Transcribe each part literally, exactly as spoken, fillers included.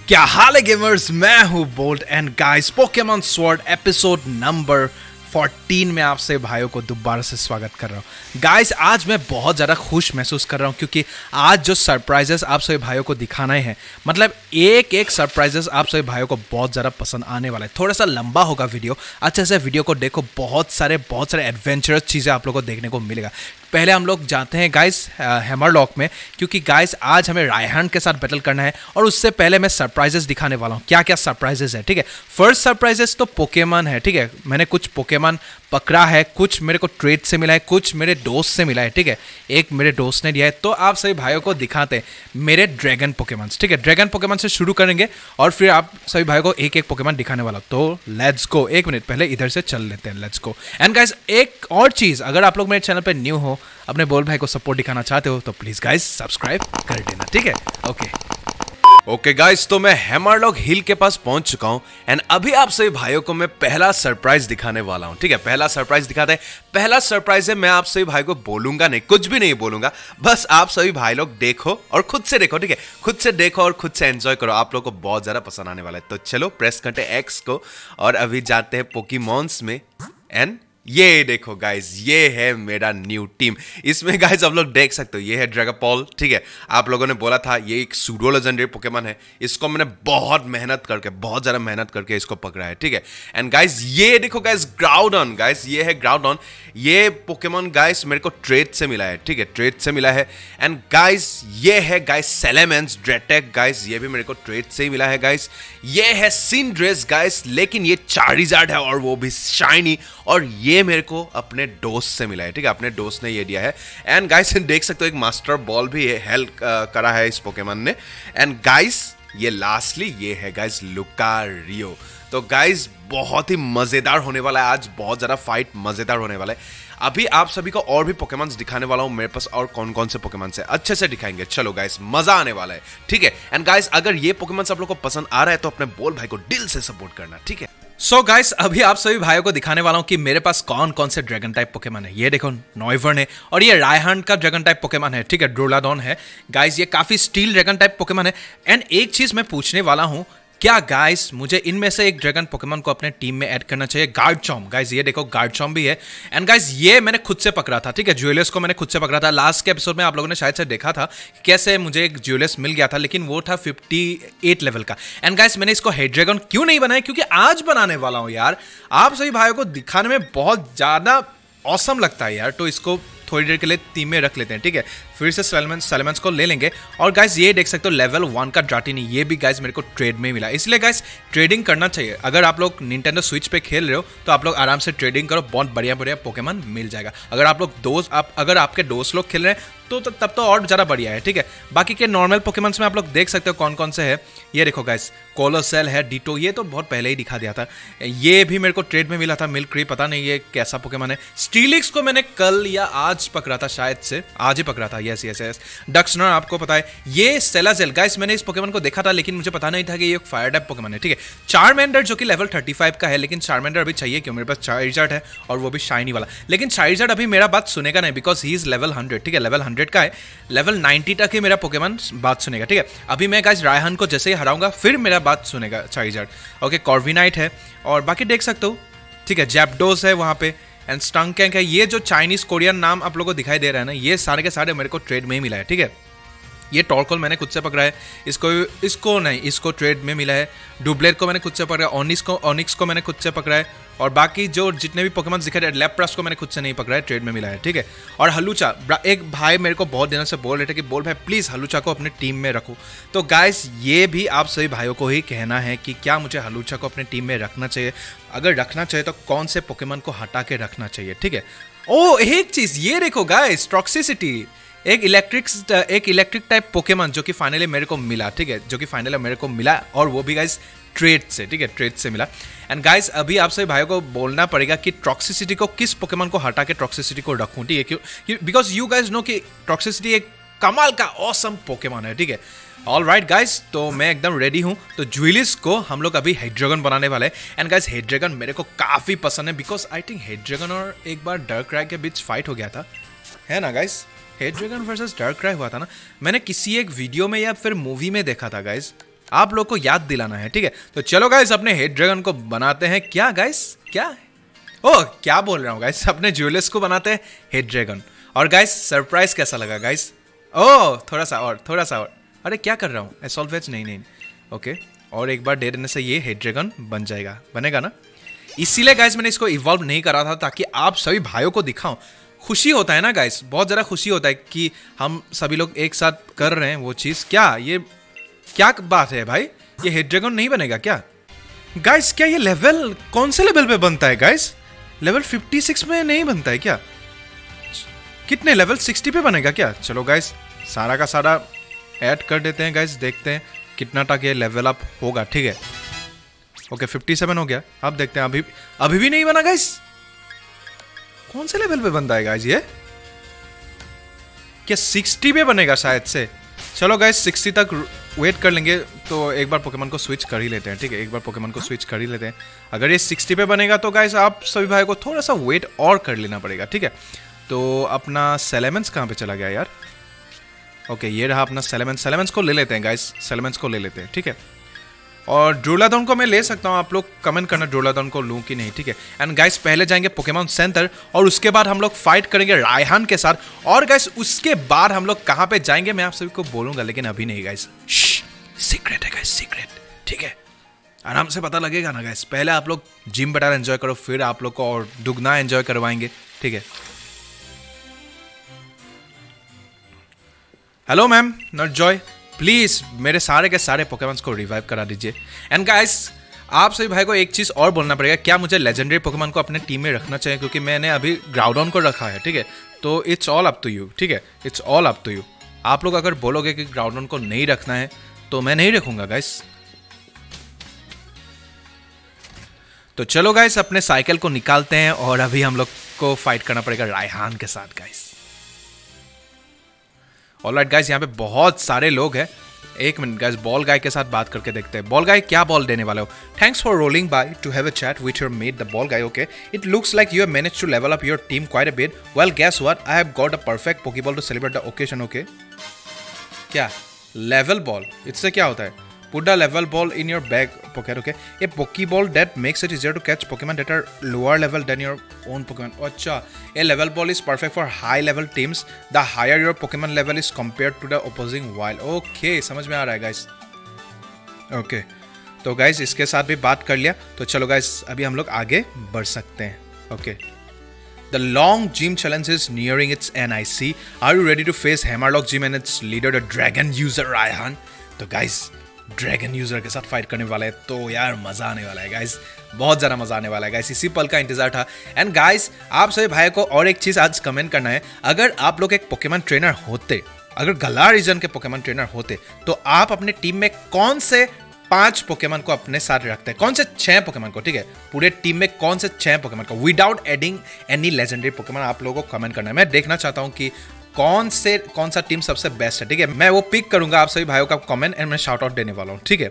क्या हाल है गेमर्स, मैं हूं Bolt and guys Pokemon Sword episode number fourteen में आपसे भाइयों को दोबारा से स्वागत कर रहा हूं। गाइस आज मैं बहुत ज़्यादा खुश महसूस कर रहा हूं क्योंकि आज जो सरप्राइजेस आप सभी भाइयों को दिखाना है, मतलब एक एक सरप्राइजेस आप सभी भाइयों को बहुत ज़्यादा पसंद आने वाला है। थोड़ा सा लंबा होगा वीडियो, अच्छे से वीडियो को देखो, बहुत सारे बहुत सारे एडवेंचरस चीज़ें आप लोगों को देखने को मिलेगा। पहले हम लोग जाते हैं गाइस हैमरलॉक में, क्योंकि गाइस आज हमें रायहान के साथ बैटल करना है और उससे पहले मैं सरप्राइजेस दिखाने वाला हूँ। क्या क्या सरप्राइजेस है, ठीक है। फर्स्ट सरप्राइजेस तो पोकेमॉन है, ठीक है। मैंने कुछ पोकेमॉन पकड़ा है, कुछ मेरे को ट्रेड से मिला है, कुछ मेरे दोस्त से मिला है, ठीक है। एक मेरे दोस्त ने दिया है, तो आप सभी भाइयों को दिखाते हैं मेरे ड्रैगन पोकेमॉन्स, ठीक है। ड्रैगन पोकेमॉन से शुरू करेंगे और फिर आप सभी भाइयों को एक एक पोकेमॉन दिखाने वाला। तो लेट्स गो। एक मिनट पहले इधर से चल लेते हैं, लेट्स गो। एंड गाइस एक और चीज़, अगर आप लोग मेरे चैनल पर न्यू हो, अपने बोल भाई को सपोर्ट दिखाना चाहते हो, तो प्लीज़ गाइस सब्सक्राइब कर देना, ठीक है। ओके ओके गाइस, तो मैं हैमरलॉक हिल के पास पहुंच चुका हूं एंड अभी आप सभी भाइयों को मैं पहला सरप्राइज दिखाने वाला हूं, ठीक है। पहला सरप्राइज दिखाते हैं। पहला सरप्राइज है, मैं आप सभी भाई को बोलूंगा नहीं, कुछ भी नहीं बोलूंगा, बस आप सभी भाई लोग देखो और खुद से देखो, ठीक है। खुद से देखो और खुद से एंजॉय करो, आप लोग को बहुत ज्यादा पसंद आने वाला है। तो चलो प्रेस करते एक्स को और अभी जाते हैं पोकेमॉन्स में। एंड ये देखो गाइज, ये है मेरा न्यू टीम। इसमें गाइज आप लोग देख सकते हो, ये है ड्रैगोपॉल, ठीक है। आप लोगों ने बोला था ये एक सूडो लेजेंडरी पोकेमॉन है, इसको मैंने बहुत मेहनत करके, बहुत ज़्यादा मेहनत करके इसको पकड़ा है, ठीक है। एंड गाइज ये देखो गाइज, ग्राउडॉन गाइज, ये है ग्राउडॉन। ये पोकेमॉन गाइज मेरे को ट्रेड से मिला है, ठीक है, ट्रेड से मिला है। एंड गाइज ये है गाइज सेलेमेंस ड्रेटेक गाइज, ये भी मेरे को ट्रेड से ही मिला है गाइज। ये है सिंड्रेस गाइज, लेकिन ये चारिज़ार्ड है और वो भी शाइनी, और ये ये मेरे को अपने दोस्त से मिला है, ठीक है। अपने दोस्त ने ये दिया है। एंड गाइस देख सकते हो एक मास्टर बॉल भी हेल्प करा है इस पोकेमॉन ने। एंड गाइस ये लास्टली ये है गाइस लुकारियो। तो गाइस बहुत ही मजेदार होने वाला है आज, बहुत ज्यादा फाइट मजेदार होने वाला है। अभी आप सभी को और भी पोकेमॉन्स दिखाने वाला हूं मेरे पास, और कौन कौन से पोकेमॉन्स है अच्छे से दिखाएंगे। चलो गाइस मजा आने वाला है, ठीक है। एंड गाइस अगर ये पोकेमॉन्स आप लोग को पसंद आ रहा है तो अपने बोल भाई को दिल से सपोर्ट करना, ठीक है। सो so गाइस अभी आप सभी भाइयों को दिखाने वाला हूं कि मेरे पास कौन कौन से ड्रैगन टाइप पोकेमॉन है। ये देखो नॉइवर्न है और ये रायहान का ड्रैगन टाइप पोकेमॉन है, ठीक है। ड्रोलाडॉन है गाइस, ये काफी स्टील ड्रैगन टाइप पोकेमॉन है। एंड एक चीज मैं पूछने वाला हूं, क्या गाइस मुझे इनमें से एक ड्रैगन पोकेमॉन को अपने टीम में ऐड करना चाहिए? गार्डचॉम्प गाइस, ये देखो गार्डचॉम्प भी है। एंड गाइस ये मैंने खुद से पकड़ा था, ठीक है। ज्वेलर्स को मैंने खुद से पकड़ा था। लास्ट के एपिसोड में आप लोगों ने शायद से देखा था कैसे मुझे एक ज्वेलर्स मिल गया था, लेकिन वो था अट्ठावन लेवल का। एंड गाइस मैंने इसको हेड ड्रैगन क्यों नहीं बनाया, क्योंकि आज बनाने वाला हूं यार। आप सभी भाइयों को दिखाने में बहुत ज्यादा ऑसम लगता है यार, तो इसको थोड़ी देर के लिए टीम में रख लेते हैं, ठीक है। फिर से सेलेमेंस सेलेमेंस को ले लेंगे। और गाइस ये देख सकते हो लेवल वन का ड्राटिनी, ये भी गाइस मेरे को ट्रेड में मिला, इसलिए गाइस ट्रेडिंग करना चाहिए। अगर आप लोग निंटेंडो स्विच पे खेल रहे हो तो आप लोग आराम से ट्रेडिंग करो, बहुत बढ़िया बढ़िया पोकेमॉन मिल जाएगा। अगर आप लोग दोस्त आप अगर आपके दोस्त लोग खेल रहे हैं तो तब तो और ज़्यादा बढ़िया है, ठीक है। बाकी के नॉर्मल पोकेमॉन्स में आप लोग देख सकते हो कौन कौन से है। ये देखो गाइस कोलोसेल है, डिटो, ये तो बहुत पहले ही दिखा दिया था। ये भी मेरे को ट्रेड में मिला था, मिल्क्री, पता नहीं ये कैसा पोकेमॉन है। स्टीलिक्स को मैंने कल या आज पकड़ा था, शायद से आज ही पकड़ा था। यस यस यस डक्सनर आपको पता है। ये सेलाजेल गाइस, मैंने इस पोकेमॉन को देखा था लेकिन मुझे पता नहीं था कि ये एक फायर टाइप पोकेमॉन है, ठीक है। चारमेंडर जो कि लेवल पैंतीस का है, लेकिन चारमेंडर अभी चाहिए क्यों, मेरे पास चारिज़ार्ड है और वो भी शाइनी वाला। लेकिन चारिज़ार्ड अभी मेरा बात सुनेगा नहीं, because he is level hundred, ठीक है। लेवल हंड्रेड का है, लेवल नाइंटी तक ही मेरा पोकेमॉन बात सुनेगा, ठीक है। अभी मैं गाइस रायहान को जैसे ही हराऊंगा फिर मेरा बात सुनेगा चारिज़ार्ड। ओके कॉर्विनाइट है और बाकी देख सकते हो, ठीक है। जैप्डोस है वहाँ पे एंड स्टंकैंक है। ये जो चाइनीज कोरियन नाम आप लोगों को दिखाई दे रहा है ना, ये सारे के सारे मेरे को ट्रेड में ही मिला है, ठीक है। ये टॉर्कोल मैंने खुद से पकड़ा है, इसको इसको नहीं इसको ट्रेड में मिला है। डुब्लेट को मैंने खुद से पकड़ा है, ऑनिक्स को ऑनिक्स को मैंने खुद से पकड़ा है, और बाकी जो जितने भी पोकेमॉन दिखे रहे, लैप्रास को मैंने खुद से नहीं पकड़ा है, ट्रेड में मिला है, ठीक है। और हलूचा, एक भाई मेरे को बहुत दिनों से बोल रहे थे कि बोल भाई प्लीज़ हलूचा को अपने टीम में रखो। तो गाइस ये भी आप सभी भाइयों को ही कहना है कि क्या मुझे हलूचा को अपने टीम में रखना चाहिए। अगर रखना चाहिए तो कौन से पोकेमॉन को हटा के रखना चाहिए, ठीक है। ओ एक चीज़ ये देखो गाइस, टॉक्सिसिटी, एक इलेक्ट्रिक एक इलेक्ट्रिक टाइप पोकेमॉन जो कि फाइनली मेरे को मिला, ठीक है। जो कि फाइनली मेरे को मिला और वो भी गाइस ट्रेड से, ठीक है, ट्रेड से मिला। एंड गाइस अभी आप सभी भाइयों को बोलना पड़ेगा कि टॉक्सिसिटी को किस पोकेमॉन को हटा के टॉक्सिसिटी को रखूं, ठीक है। क्यों, बिकॉज यू गाइस नो कि टॉक्सिसिटी एक कमाल का ऑसम पोकेमॉन है, ठीक है। ऑल राइट गाइस, तो मैं एकदम रेडी हूँ। तो ज्वेलिस को हम लोग अभी हेड्रेगन बनाने वाले हैं। एंड गाइस हेड्रेगन मेरे को काफ़ी पसंद है, बिकॉज आई थिंक हेड्रेगन और एक बार डार्कराय के बीच फाइट हो गया था, है ना गाइस। हेड्रेगन वर्सेस डार्कराय हुआ था ना, मैंने किसी एक वीडियो में या फिर मूवी में देखा था गाइस। आप लोग को याद दिलाना है, ठीक है। तो चलो गाइस अपने हेड ड्रैगन को बनाते हैं। क्या गाइस, क्या ओह क्या बोल रहा हूँ गाइस, अपने ज्वेलर्स को बनाते हैं हेड ड्रैगन। और गाइस सरप्राइज कैसा लगा गाइस? ओह थोड़ा सा और, थोड़ा सा और। अरे क्या कर रहा हूँ, एसॉल्वेज नहीं नहीं ओके। और एक बार दे देने से ये हेड ड्रैगन बन जाएगा, बनेगा ना। इसीलिए गाइस मैंने इसको इवॉल्व नहीं करा था, ताकि आप सभी भाइयों को दिखाऊं। खुशी होता है ना गाइस, बहुत ज़्यादा खुशी होता है कि हम सभी लोग एक साथ कर रहे हैं वो चीज़। क्या ये क्या बात है भाई, ये हेड ड्रैगन नहीं बनेगा क्या गाइस? क्या ये लेवल कौन से लेवल पे बनता है गाइस? लेवल छप्पन में नहीं बनता है क्या? कितने लेवल साठ पे बनेगा क्या? चलो गाइस सारा का सारा ऐड कर देते हैं गाइस, देखते हैं कितना तक ये लेवल अप होगा, ठीक है। ओके सत्तावन हो गया, अब देखते हैं। अभी अभी भी नहीं बना गाइस, कौन से लेवल पे बनता है गाइस ये? क्या साठ पे बनेगा शायद से? चलो गाइस साठ तक वेट कर लेंगे, तो एक बार पोकेमॉन को स्विच कर ही लेते हैं, ठीक है। एक बार पोकेमॉन को स्विच कर ही लेते हैं। अगर ये साठ पे बनेगा तो गाइस आप सभी भाई को थोड़ा सा वेट और कर लेना पड़ेगा, ठीक है। तो अपना सेलेमेंस कहाँ पे चला गया यार? ओके ये रहा अपना सेलेमेंस। सेलेमेंस को ले लेते हैं गाइस, सेलेमेंस को ले लेते हैं, ठीक है। और ड्रोलाडॉन को मैं ले सकता हूँ, आप लोग कमेंट करना ड्रोलाडॉन को लूँ कि नहीं, ठीक है। एंड गाइस पहले जाएंगे पोकेमॉन सेंटर, और उसके बाद हम लोग फाइट करेंगे रायहान के साथ। और गाइस उसके बाद हम लोग कहाँ पे जाएंगे मैं आप सभी को बोलूँगा, लेकिन अभी नहीं गाइस, सीक्रेट है गाइस, सीक्रेट, ठीक है। आराम से पता लगेगा ना गाइस। पहले आप लोग जिम बैटल एंजॉय करो, फिर आप लोग को और दुगना एंजॉय करवाएंगे, ठीक है। Hello ma'am not joy, please मेरे सारे के सारे पोकेमॉन्स को रिवाइव करा दीजिए। एंड गाइस आप सभी भाई को एक चीज और बोलना पड़ेगा, क्या मुझे लेजेंडरी पोकेमॉन को अपने टीम में रखना चाहिए? क्योंकि मैंने अभी ग्राउडॉन को रखा है, ठीक है। तो it's all up to you, ठीक है, it's all up to you. आप लोग अगर बोलोगे कि ग्राउडॉन को नहीं रखना है तो मैं नहीं रखूंगा गाइस। तो चलो गाइस अपने साइकिल को निकालते हैं, और अभी हम लोग को फाइट करना पड़ेगा रायहान के साथ गाइस। ऑलराइट गाइस यहाँ पे बहुत सारे लोग हैं। एक मिनट गाइस, बॉल गाय के साथ बात करके देखते हैं। बॉल गाय क्या बॉल देने वाले हो? Thanks for rolling by to have a chat with your mate the ball guy. Okay it looks like you have managed to level up your team quite a bit. Well guess what, I have got a perfect Pokeball to celebrate the occasion. Okay क्या level ball, इससे क्या होता है? Put the level ball in your back pocket, okay? A Pokeball that makes it easier to catch Pokemon that are lower level than your own Pokemon. अच्छा, a level ball is perfect for high level teams. The higher your Pokemon level is compared to the opposing wild. Okay, समझ में आ रहा है guys. Okay, तो guys इसके साथ भी बात कर लिया, तो चलो guys अभी हम लोग आगे बढ़ सकते हैं. Okay. The long gym challenge is nearing its end, I see. Are you ready to face Hammerlock Gym and its leader, the Dragon User Raihan? तो guys ड्रैगन यूजर के साथ फाइट करने वाला है, तो यार मजा आने वाला है गाइस, बहुत ज़्यादा मजा आने वाला है गाइस। इसी पल का इंतजार था। एंड गाइस आप सभी भाई को और एक चीज़ आज कमेंट करना है, अगर आप लोग एक पोकेमॉन ट्रेनर होते, अगर गलार रीजन के पोकेमॉन ट्रेनर होते, तो आप अपने टीम में कौन से पांच पोकेमॉन को अपने साथ रखते हैं? कौन से छह पोकेमॉन को, ठीक है, पूरे टीम में कौन से छह पोकेमॉन को without adding any legendary Pokemon? आप लोगों को कमेंट करना है। मैं देखना चाहता हूँ कि कौन से कौन सा टीम सबसे बेस्ट है, ठीक है। मैं वो पिक करूंगा आप सभी भाइयों का कमेंट, एंड मैं शाउट आउट देने वाला हूँ, ठीक है।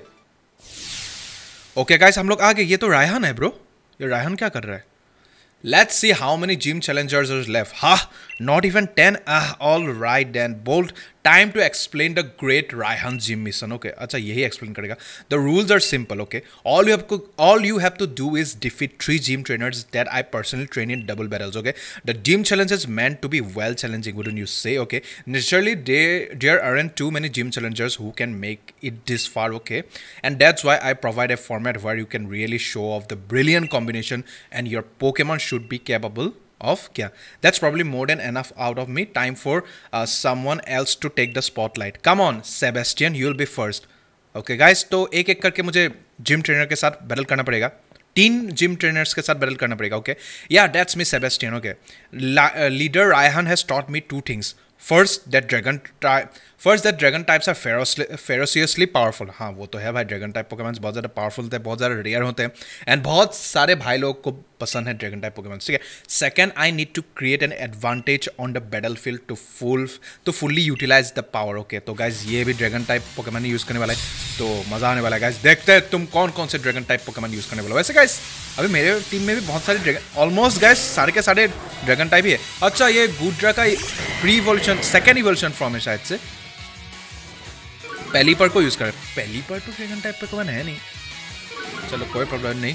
ओके गाइस हम लोग आ गए। ये तो रायहान है ब्रो, ये रायहान क्या कर रहा है? Let's see how many gym challengers are left. Ha, not even ten. Ah, all right then. Bolt, time to explain the great Raihan gym mission. Okay, अच्छा यही explain करेगा. The rules are simple. Okay, all you have to all you have to do is defeat three gym trainers that I personally train in double battles. Okay, the gym challenge is meant to be well challenging, wouldn't you say? Okay, naturally there there aren't too many gym challengers who can make it this far. Okay, and that's why I provide a format where you can really show off the brilliant combination, and your Pokemon should be capable of kya. That's probably more than enough out of me. Time for uh, someone else to take the spotlight. Come on, Sebastian, you'll be first. Okay, guys. तो एक एक करके मुझे gym trainer के साथ battle करना पड़ेगा. तीन जिम ट्रेनर्स के साथ बैटल करना पड़ेगा. Okay. Yeah, that's me, Sebastian. Okay. La uh, leader Raihan has taught me two things. First, that dragon type. First, that dragon types are ferociously, ferociously powerful. हाँ वो तो है भाई, ड्रैगन टाइप पोकेमॉन्स बहुत ज़्यादा powerful होते हैं, बहुत ज़्यादा रेयर होते हैं, एंड बहुत सारे भाई लोग को पसंद है ड्रैगन टाइप पोकेमॉन्स, ठीक है. Second, I need to create an advantage on the battle field to full to fully utilise the power. Okay तो गाइज ये भी ड्रैगन टाइप पोकेमॉन यूज़ करने वाला है, तो मज़ा आने वाला है गाइज. देखते हैं तुम कौन कौन से ड्रैगन टाइप पोकेमॉन यूज़ करने वाला. वैसे गाइज अभी मेरे टीम में भी बहुत सारे ड्रैगन, ऑलमोस्ट गाइज सारे के सारे ड्रैगन टाइप ही है. अच्छा ये गुड्रा का pre evolution, second evolution form है शायद से. पेलीपर को यूज कर, पेलीपर तो ड्रैगन टाइप पोकेमॉन है नहीं, चलो कोई प्रॉब्लम नहीं।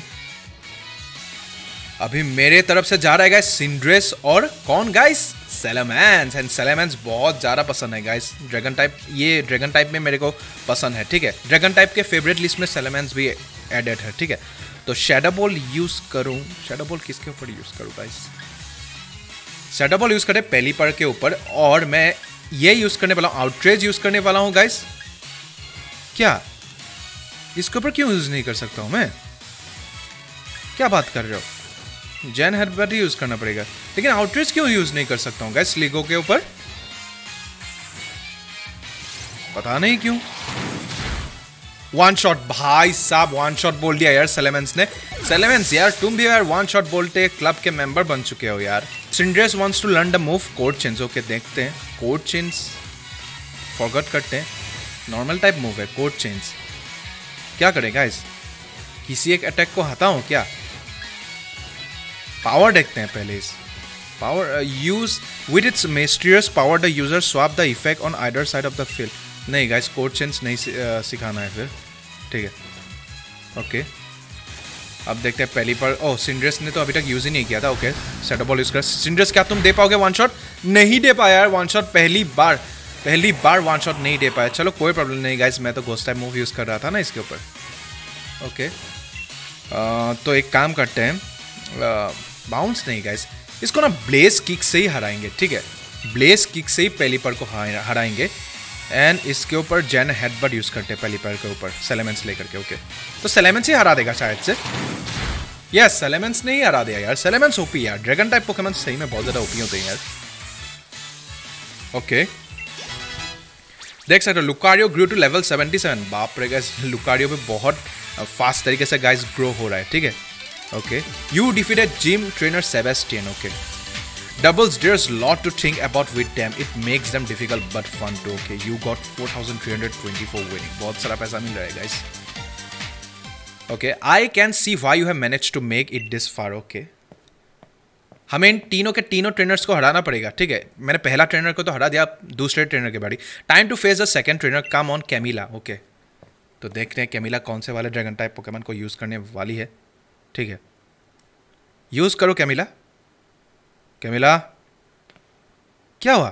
अभी मेरे तरफ से जा रहा है गाइस सिंड्रेस और कौन गाइस, सैलामेंस। एंड सैलामेंस बहुत ज़्यादा पसंद है गाइस, ड्रैगन टाइप, ये ड्रैगन टाइप में मेरे को पसंद है, ठीक है। ड्रैगन टाइप के फेवरेट लिस्ट में सैलामेंस भी एडेड है, ठीक है। तो शैडो बॉल यूज करूं, शैडो बॉल किसके ऊपर यूज करूं गाइस, शैडो बॉल यूज करें पेलीपर के ऊपर, और मैं ये यूज करने वाला हूं, आउटरेज यूज करने वाला हूं गाइस। क्या इसके ऊपर क्यों यूज नहीं कर सकता हूं मैं, क्या बात कर रहे हो, जैन हेडबट यूज करना पड़ेगा, लेकिन आउटरेज क्यों यूज नहीं कर सकता हूं गाइस स्लीगो के ऊपर, पता नहीं क्यों। वन शॉट भाई साहब, वन शॉट बोल दिया यार सैलामेंस ने। सैलामेंस यार तुम भी यार वन शॉट बोलते क्लब के मेंबर बन चुके हो यार। Cinderace wants to learn the move court change, okay देखते हैं। कोड चेंज फॉरगेट करते हैं, नॉर्मल टाइप मूव है कोड चेंज, क्या करें गाइस, किसी एक अटैक को हटाऊं क्या, पावर देखते हैं पहले इस power. Use with its mysterious power the user swap the effect on either side of the field. नहीं गाइस कोड चेंज नहीं uh, सिखाना है फिर, ठीक है ओके। अब देखते हैं पहली पर, ओह सिंड्रेस ने तो अभी तक यूज ही नहीं किया था, ओके शैडो बॉल यूज कर। सिंड्रेस क्या तुम दे पाओगे वन शॉट, नहीं दे पाया यार वन शॉट, पहली बार पहली बार वन शॉट नहीं दे पाया, चलो कोई प्रॉब्लम नहीं गाइस, मैं तो घोस्ट टाइप मूव यूज कर रहा था ना इसके ऊपर, ओके। uh, तो एक काम करते हैं, बाउंस uh, नहीं गाइस, इसको ना ब्लेस किक से ही हराएंगे, ठीक है, ब्लेस किक से ही पेलीपर को हराएंगे। एंड इसके ऊपर जैन हेडबट यूज करते हैं पेलीपर के ऊपर सैलामेंस लेकर के, ओके। तो सैलामेंस ही हरा देगा शायद से, यस सैलामेंस ने ही हरा दिया यार, सैलामेंस ओपी यार, ड्रैगन टाइप पोकेमॉन सही में बहुत ज्यादा ओपी होते हैं यार, ओके। देख सकते हो Lucario grow to level seventy seven, बाप रे गाइस लुकारियो पे बहुत फास्ट तरीके से गाइस ग्रो हो रहा है, ठीक है okay. You defeated gym trainer Sebastian, okay. Doubles, there's a lot to think about with them. It makes them difficult but fun too. Okay, you got four thousand three hundred twenty-four winning. बहुत सारा पैसा मिल रहा है guys. Okay, I can see why you have managed to make it this far. Okay. हमें इन तीनों के तीनों trainers को हराना पड़ेगा, ठीक है। मैंने पहला ट्रेनर को तो हरा दिया, दूसरे ट्रेनर के बारी। Time to face the second trainer, come on Camila, okay. तो देखते हैं कैमिला कौन से वाले ड्रैगन टाइप पोकेमॉन को यूज करने वाली है, ठीक है। यूज करो कैमिला, कैमिला क्या हुआ,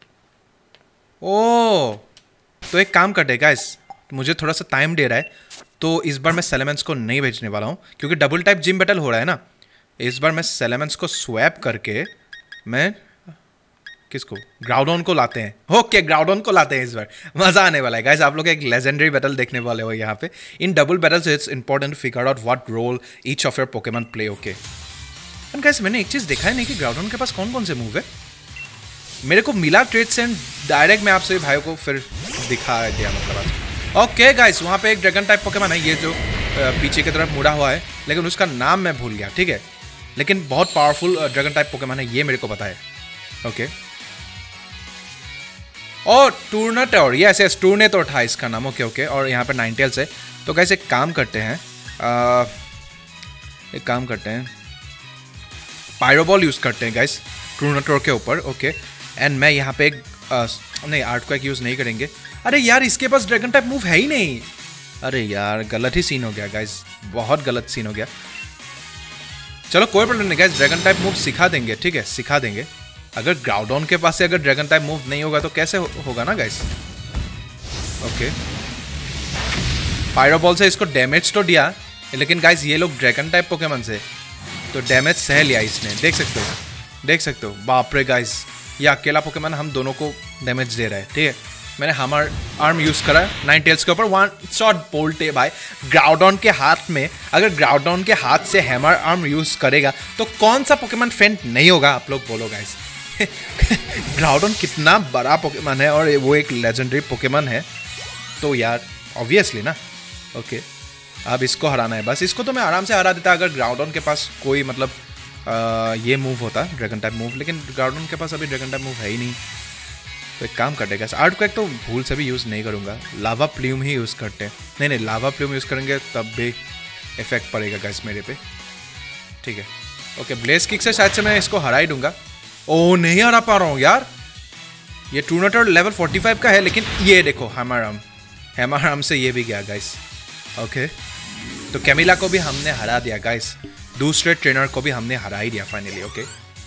ओ तो एक काम करते गाइस, मुझे थोड़ा सा टाइम दे रहा है, तो इस बार मैं सैलामेंस को नहीं भेजने वाला हूँ, क्योंकि डबल टाइप जिम बैटल हो रहा है ना। इस बार मैं सैलामेंस को स्वैप करके मैं किसको, ग्राउडॉन को लाते हैं, ओके ग्राउडॉन को लाते हैं इस बार, मजा आने वाला है गाइस। आप लोग एक लेजेंडरी बैटल देखने वाले हो यहाँ पे। In double battles it's important to figure out what role each of your Pokemon play, okay. Guys मैंने एक चीज़ देखा है नहीं कि ग्राउडॉन के पास कौन कौन से मूव है, मेरे को मिला ट्रेड से डायरेक्ट, मैं आपसे भाइयों को फिर दिखा दिया मतलब। ओके गाइस वहाँ पे एक ड्रैगन टाइप पोकेमॉन है, ये जो पीछे की तरफ मुड़ा हुआ है, लेकिन उसका नाम मैं भूल गया, ठीक है, लेकिन बहुत पावरफुल ड्रैगन टाइप पोकेमॉन है, ये मेरे को पता है, ओके। और टूर्नाटोर, यस यस टूर्नेटोर था इसका नाम, ओके ओके। और यहाँ पे नाइनटेल्स है। तो गाइस एक काम करते हैं, आ, एक काम करते हैं पायरोबॉल यूज़ करते हैं गाइस टूर्नाटोर के ऊपर, ओके। एंड मैं यहाँ पे एक आ, नहीं आर्टक्वेक यूज़ नहीं करेंगे। अरे यार इसके पास ड्रैगन टाइप मूव है ही नहीं, अरे यार गलत ही सीन हो गया गाइस, बहुत गलत सीन हो गया। चलो कोई प्रॉब्लम नहीं गाइस, ड्रैगन टाइप मूव सिखा देंगे, ठीक है सिखा देंगे। अगर ग्राउडॉन के पास से अगर ड्रैगन टाइप मूव नहीं होगा तो कैसे हो, होगा ना गाइस, ओके। पायरोबॉल से इसको डैमेज तो दिया, लेकिन गाइस ये लोग ड्रैगन टाइप पोकेमॉन से तो डैमेज सह लिया इसने, देख सकते हो देख सकते हो बाप रे गाइस, ये अकेला पोकेमॉन हम दोनों को डैमेज दे रहा है, ठीक है। मैंने हमर आर्म यूज़ करा नाइनटेल्स के ऊपर, वन शॉट बोल्ट है भाई ग्राउडॉन के हाथ में। अगर ग्राउडॉन के हाथ से हैमर आर्म यूज़ करेगा तो कौन सा पोकेमॉन फेंट नहीं होगा, आप लोग बोलो गाइस। ग्राउडॉन कितना बड़ा पोकेमॉन है और वो एक लेजेंडरी पोकेमॉन है, तो यार ऑब्वियसली ना, ओके। अब इसको हराना है बस, इसको तो मैं आराम से हरा देता अगर ग्राउडॉन के पास कोई मतलब आ, ये मूव होता ड्रैगन टाइप मूव, लेकिन ग्राउडॉन के पास अभी ड्रैगन टाइप मूव है ही नहीं। तो एक काम करते हैं आर्टक्वेक तो भूल से भी यूज़ नहीं करूँगा, लावा प्ल्यूम ही यूज़ करते हैं। नहीं नहीं लावा प्ल्यूम यूज़ करेंगे तब भी इफेक्ट पड़ेगा गाइस मेरे पे, ठीक है ओके। ब्लेज किक से शायद से मैं इसको हरा ही दूंगा। ओह नहीं हरा पा रहा हूँ यार, ये टूर्नाटोर लेवल फोर्टी फाइव का है, लेकिन ये देखो हैमर आर्म, हेमा आराम से ये भी गया गाइस। ओके, तो कैमिला को भी हमने हरा दिया गाइस, दूसरे ट्रेनर को भी हमने हरा ही दिया finally. Okay,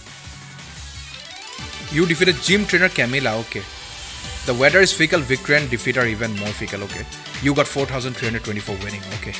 you defeated gym trainer Camila. Okay, the weather is fickle, victory and defeat are even more fickle. Okay, you got four thousand three hundred twenty four winning. Okay,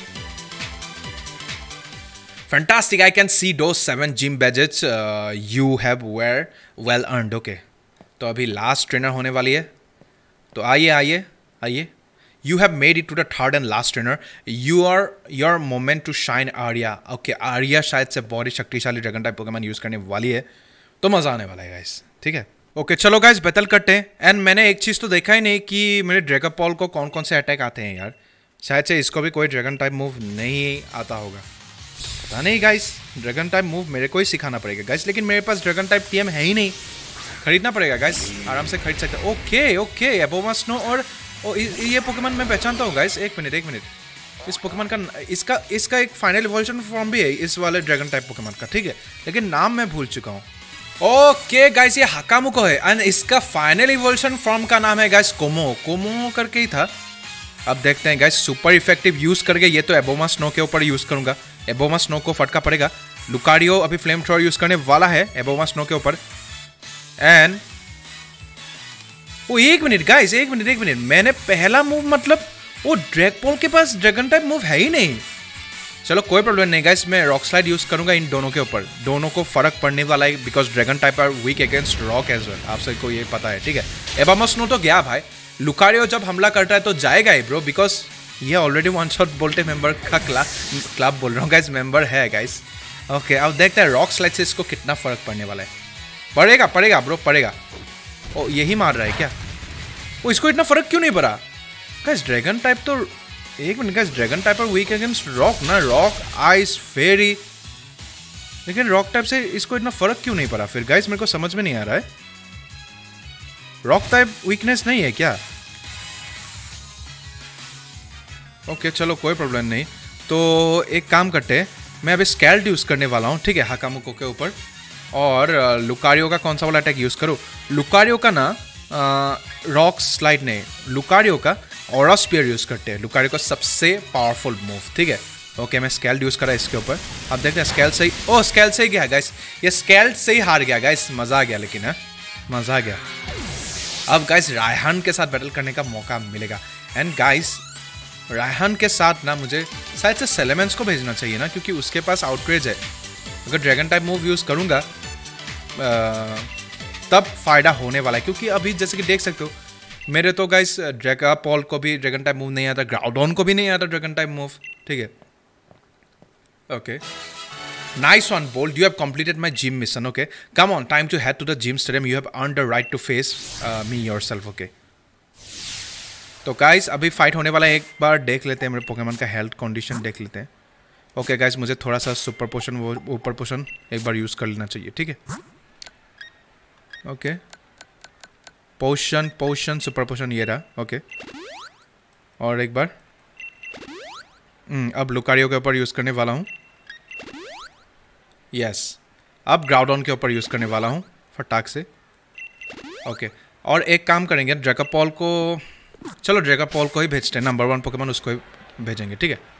fantastic, I can see those seven gym badges you have were well earned. Okay, तो अभी last trainer होने वाली है, तो आइए आइए आइए। You have made it to the third and last trainer, you are your moment to shine Arya. Okay, Arya शायद से बहुत ही शक्तिशाली ड्रैगन टाइप पोकेमॉन यूज करने वाली है, तो मजा आने वाला है गाइस। ठीक है, ओके okay, चलो गाइस बैटल करते हैं। एंड मैंने एक चीज़ तो देखा ही नहीं कि मेरे ड्रैगन को कौन कौन से अटैक आते हैं यार। शायद से इसको भी कोई ड्रैगन टाइप मूव नहीं आता होगा, पता नहीं गाइस। ड्रैगन टाइप मूव मेरे को ही सिखाना पड़ेगा गाइस, लेकिन मेरे पास ड्रैगन टाइप टीएम है ही नहीं, खरीदना पड़ेगा गाइस, आराम से खरीद सकते हैं। ओके ओके, एबोमा स्नो और ओ, ये पोकेमॉन मैं पहचानता हूँ गाइस। एक मिनट एक मिनट, इस पोकेमॉन का इसका इसका एक फाइनल इवोल्यूशन फॉर्म भी है इस वाले ड्रैगन टाइप पोकेमॉन का, ठीक है, लेकिन नाम मैं भूल चुका हूँ। ओके गाइस, ये हकामुको है एंड इसका फाइनल इवोल्यूशन फॉर्म का नाम है गाइस कोमो। कोमो करके ही था। अब देखते हैं गाइस, सुपर इफेक्टिव यूज करके ये तो एबोमा स्नो के ऊपर यूज करूंगा। एबोमा स्नो को फटका पड़ेगा। लुकारियो अभी फ्लेम थ्रोअर यूज करने वाला है एबोमा स्नो के ऊपर। एंड वो एक मिनट गाइस, एक मिनट एक मिनट, मैंने पहला मूव मतलब वो ड्रैगपोल के पास ड्रैगन टाइप मूव है ही नहीं। चलो कोई प्रॉब्लम नहीं गाइस, मैं रॉक स्लाइड यूज करूंगा इन दोनों के ऊपर, दोनों को फर्क पड़ने वाला है because dragon type are weak against rock as well, आप सबको ये पता है। ठीक है, एबोमा स्नो तो गया भाई। लुकारियो जब हमला करता है तो जाएगा ही ब्रो, बिकॉज ये ऑलरेडी वन शॉट बोल्टे मेंबर का क्लब क्लब बोल रहा हूँ गाइस, मेंबर है गाइस। ओके, अब देखते हैं रॉक स्लाइड से इसको कितना फर्क पड़ने वाला है। पड़ेगा पड़ेगा ब्रो, पड़ेगा। ओ यही मार रहा है क्या? वो इसको इतना फर्क क्यों नहीं पड़ा गाइस? ड्रैगन टाइप तो एक मिनट गाइस, ड्रैगन टाइप और वीक अगेंस्ट रॉक ना, रॉक आइस फेरी, लेकिन रॉक टाइप से इसको इतना फर्क क्यों नहीं पड़ा फिर गाइस? मेरे को समझ में नहीं आ रहा है। रॉक टाइप वीकनेस नहीं है क्या? ओके चलो कोई प्रॉब्लम नहीं। तो एक काम करते हैं, मैं अभी स्कैल्ड यूज करने वाला हूँ, ठीक है, हकामुको के ऊपर। और लुकारियो का कौन सा वाला अटैक यूज करूँ? लुकारियो का ना रॉक स्लाइड नहीं, लुकारियो का ऑरा स्पीयर यूज करते हैं, लुकारियो का सबसे पावरफुल मूव। ठीक है, ओके मैं स्कैल्ड यूज करा इसके ऊपर। अब देखते हैं स्कैल्ड से ही, ओ स्कैल्ड से ही गया गाइस, ये स्कैल्ड से ही हार गया गाइस। मजा आ गया, लेकिन है मजा आ गया। अब गाइस रायहान के साथ बैटल करने का मौका मिलेगा। एंड गाइस रायहान के साथ ना मुझे शायद से सेलेमेंट्स को भेजना चाहिए ना, क्योंकि उसके पास आउटरेज है। अगर ड्रैगन टाइप मूव यूज करूंगा तब फायदा होने वाला है, क्योंकि अभी जैसे कि देख सकते हो मेरे तो गाइस ड्रैगा पॉल को भी ड्रैगन टाइप मूव नहीं आता, ग्राउडॉन को भी नहीं आता ड्रैगन टाइप मूव। ठीक है, okay nice one bold, you have completed my gym mission. Okay come on, time to head to the gym stadium, you have earned the right to face me yourself. Okay तो guys अभी fight होने वाला है, एक बार देख लेते हैं मेरे पोकेमॉन का हेल्थ कंडीशन देख लेते हैं। ओके गाइस मुझे थोड़ा सा सुपर पोशन वो ऊपर पोशन एक बार यूज कर लेना चाहिए। ठीक है, ओके पोशन पोशन सुपर पोशन ये रहा। ओके और एक बार हम्म अब लुकारियो के ऊपर यूज करने वाला हूँ। यस, अब ग्राउडॉन के ऊपर यूज करने वाला हूँ फटाक से। ओके और एक काम करेंगे, ड्रैगापॉल को, चलो ड्रैगापॉल को ही भेजते हैं, नंबर वन पोकेमॉन उसको ही भेजेंगे। ठीक है,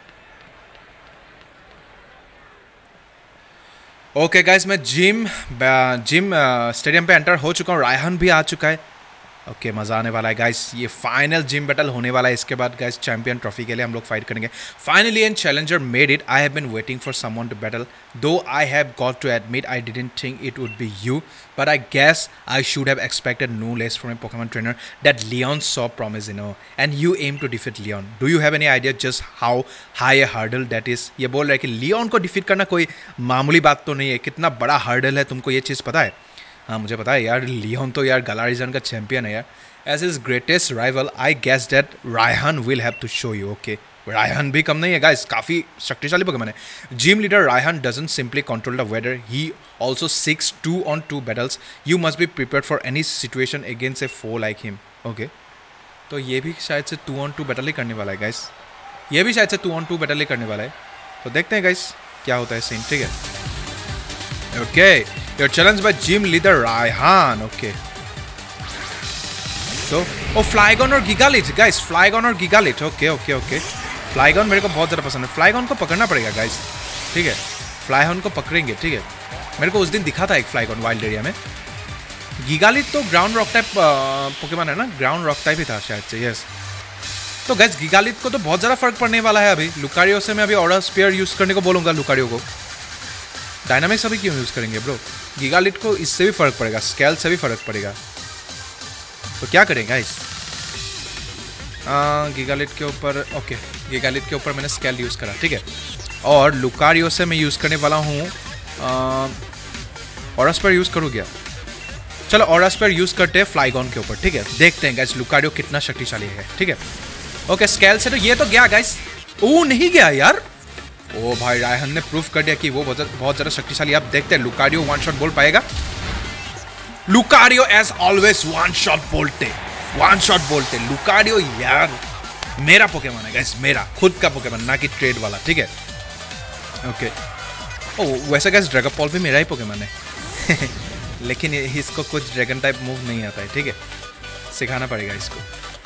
ओके गाइस मैं जिम जिम स्टेडियम पे एंटर हो चुका हूँ, रायहान भी आ चुका है। ओके okay, मज़ा आने वाला है गाइस, ये फाइनल जिम बैटल होने वाला है। इसके बाद गाइस चैंपियन ट्रॉफी के लिए हम लोग फाइट करेंगे। Finally and challenger made it, I have been waiting for someone to battle, though I have got to admit I didn't think it would be you, but I guess I should have expected no less from a Pokemon trainer that Leon saw promise in no and you aim to defeat Leon. Do you have any idea just how high a hurdle that is? ये बोल रहा है कि Leone को defeat करना कोई मामूली बात तो नहीं है, कितना बड़ा हर्डल है, तुमको ये चीज़ पता है? हाँ मुझे पता है यार, लियोन तो यार गलारीजन का चैंपियन है यार। As his greatest rival I guess that Raihan will have to show you. Okay Raihan भी कम नहीं है गाइस, काफ़ी शक्तिशाली पोकेमॉन है। Gym leader Raihan doesn't simply control the weather, he also six two on two battles, you must be prepared for any situation against a foe like him. Okay तो ये भी शायद से टू ऑन टू बैटल ही करने वाला है guys, ये भी शायद से टू ऑन टू बैटल ही करने वाला है। तो देखते हैं गाइस क्या होता है सीन। ठीक है, okay your challenge by gym leader Raihan. Okay so oh Flygon और गीगालिट गाइस, फ्लाइगन और Gigalith, okay okay okay. Flygon मेरे को बहुत ज़्यादा पसंद है, फ्लाइगन को पकड़ना पड़ेगा गाइस, ठीक है। फ्लाइगन को पकड़ेंगे, ठीक है। मेरे को उस दिन दिखा था एक फ्लाइगन वाइल्ड एरिया में। गीगालिट तो ग्राउंड रॉक टाइप पोकेमॉन है ना, ग्राउंड रॉक टाइप ही था शायद से, यस। तो गाइस गीगालिट को तो बहुत ज़्यादा फर्क पड़ने वाला है अभी। लुकारियो से मैं अभी ऑरा स्पेयर यूज़ करने को बोलूँगा लुकारियो को। डायनामिक्स अभी क्यों यूज़ करेंगे ब्रो? गीगालिट को इससे भी फ़र्क पड़ेगा, स्केल से भी फ़र्क पड़ेगा। तो क्या करें गाइस? गीगालिट के ऊपर, ओके गीगालिट के ऊपर मैंने स्केल यूज़ करा, ठीक है। और लुकारियो से मैं यूज़ करने वाला हूँ ऑरा स्पेयर यूज़ करूँ क्या? चलो ऑरा स्पेयर यूज़ करते हैं फ्लाइगन के ऊपर, ठीक है। देखते हैं गाइस लुकारियो कितना शक्तिशाली है, ठीक है। ओके स्केल से तो ये तो गया गाइस। ओ नहीं गया यार। ओ भाई रायहन ने प्रूफ कर दिया कि वो बहुत बहुत ज़्यादा शक्तिशाली। अब देखते हैं लुकारियो वन शॉट बोल पाएगा। Lucario as always one shot बोलते वन शॉट बोलते लुकारियो यार मेरा पोकेमॉन है गाइस, मेरा खुद का पोकेमॉन, ना कि ट्रेड वाला, ठीक है। ओके ओ वैसे गाइस ड्रैगन भी मेरा ही पोकेमॉन है लेकिन इसको कुछ ड्रैगन टाइप मूव नहीं आता है, ठीक है। सिखाना पड़ेगा इसको।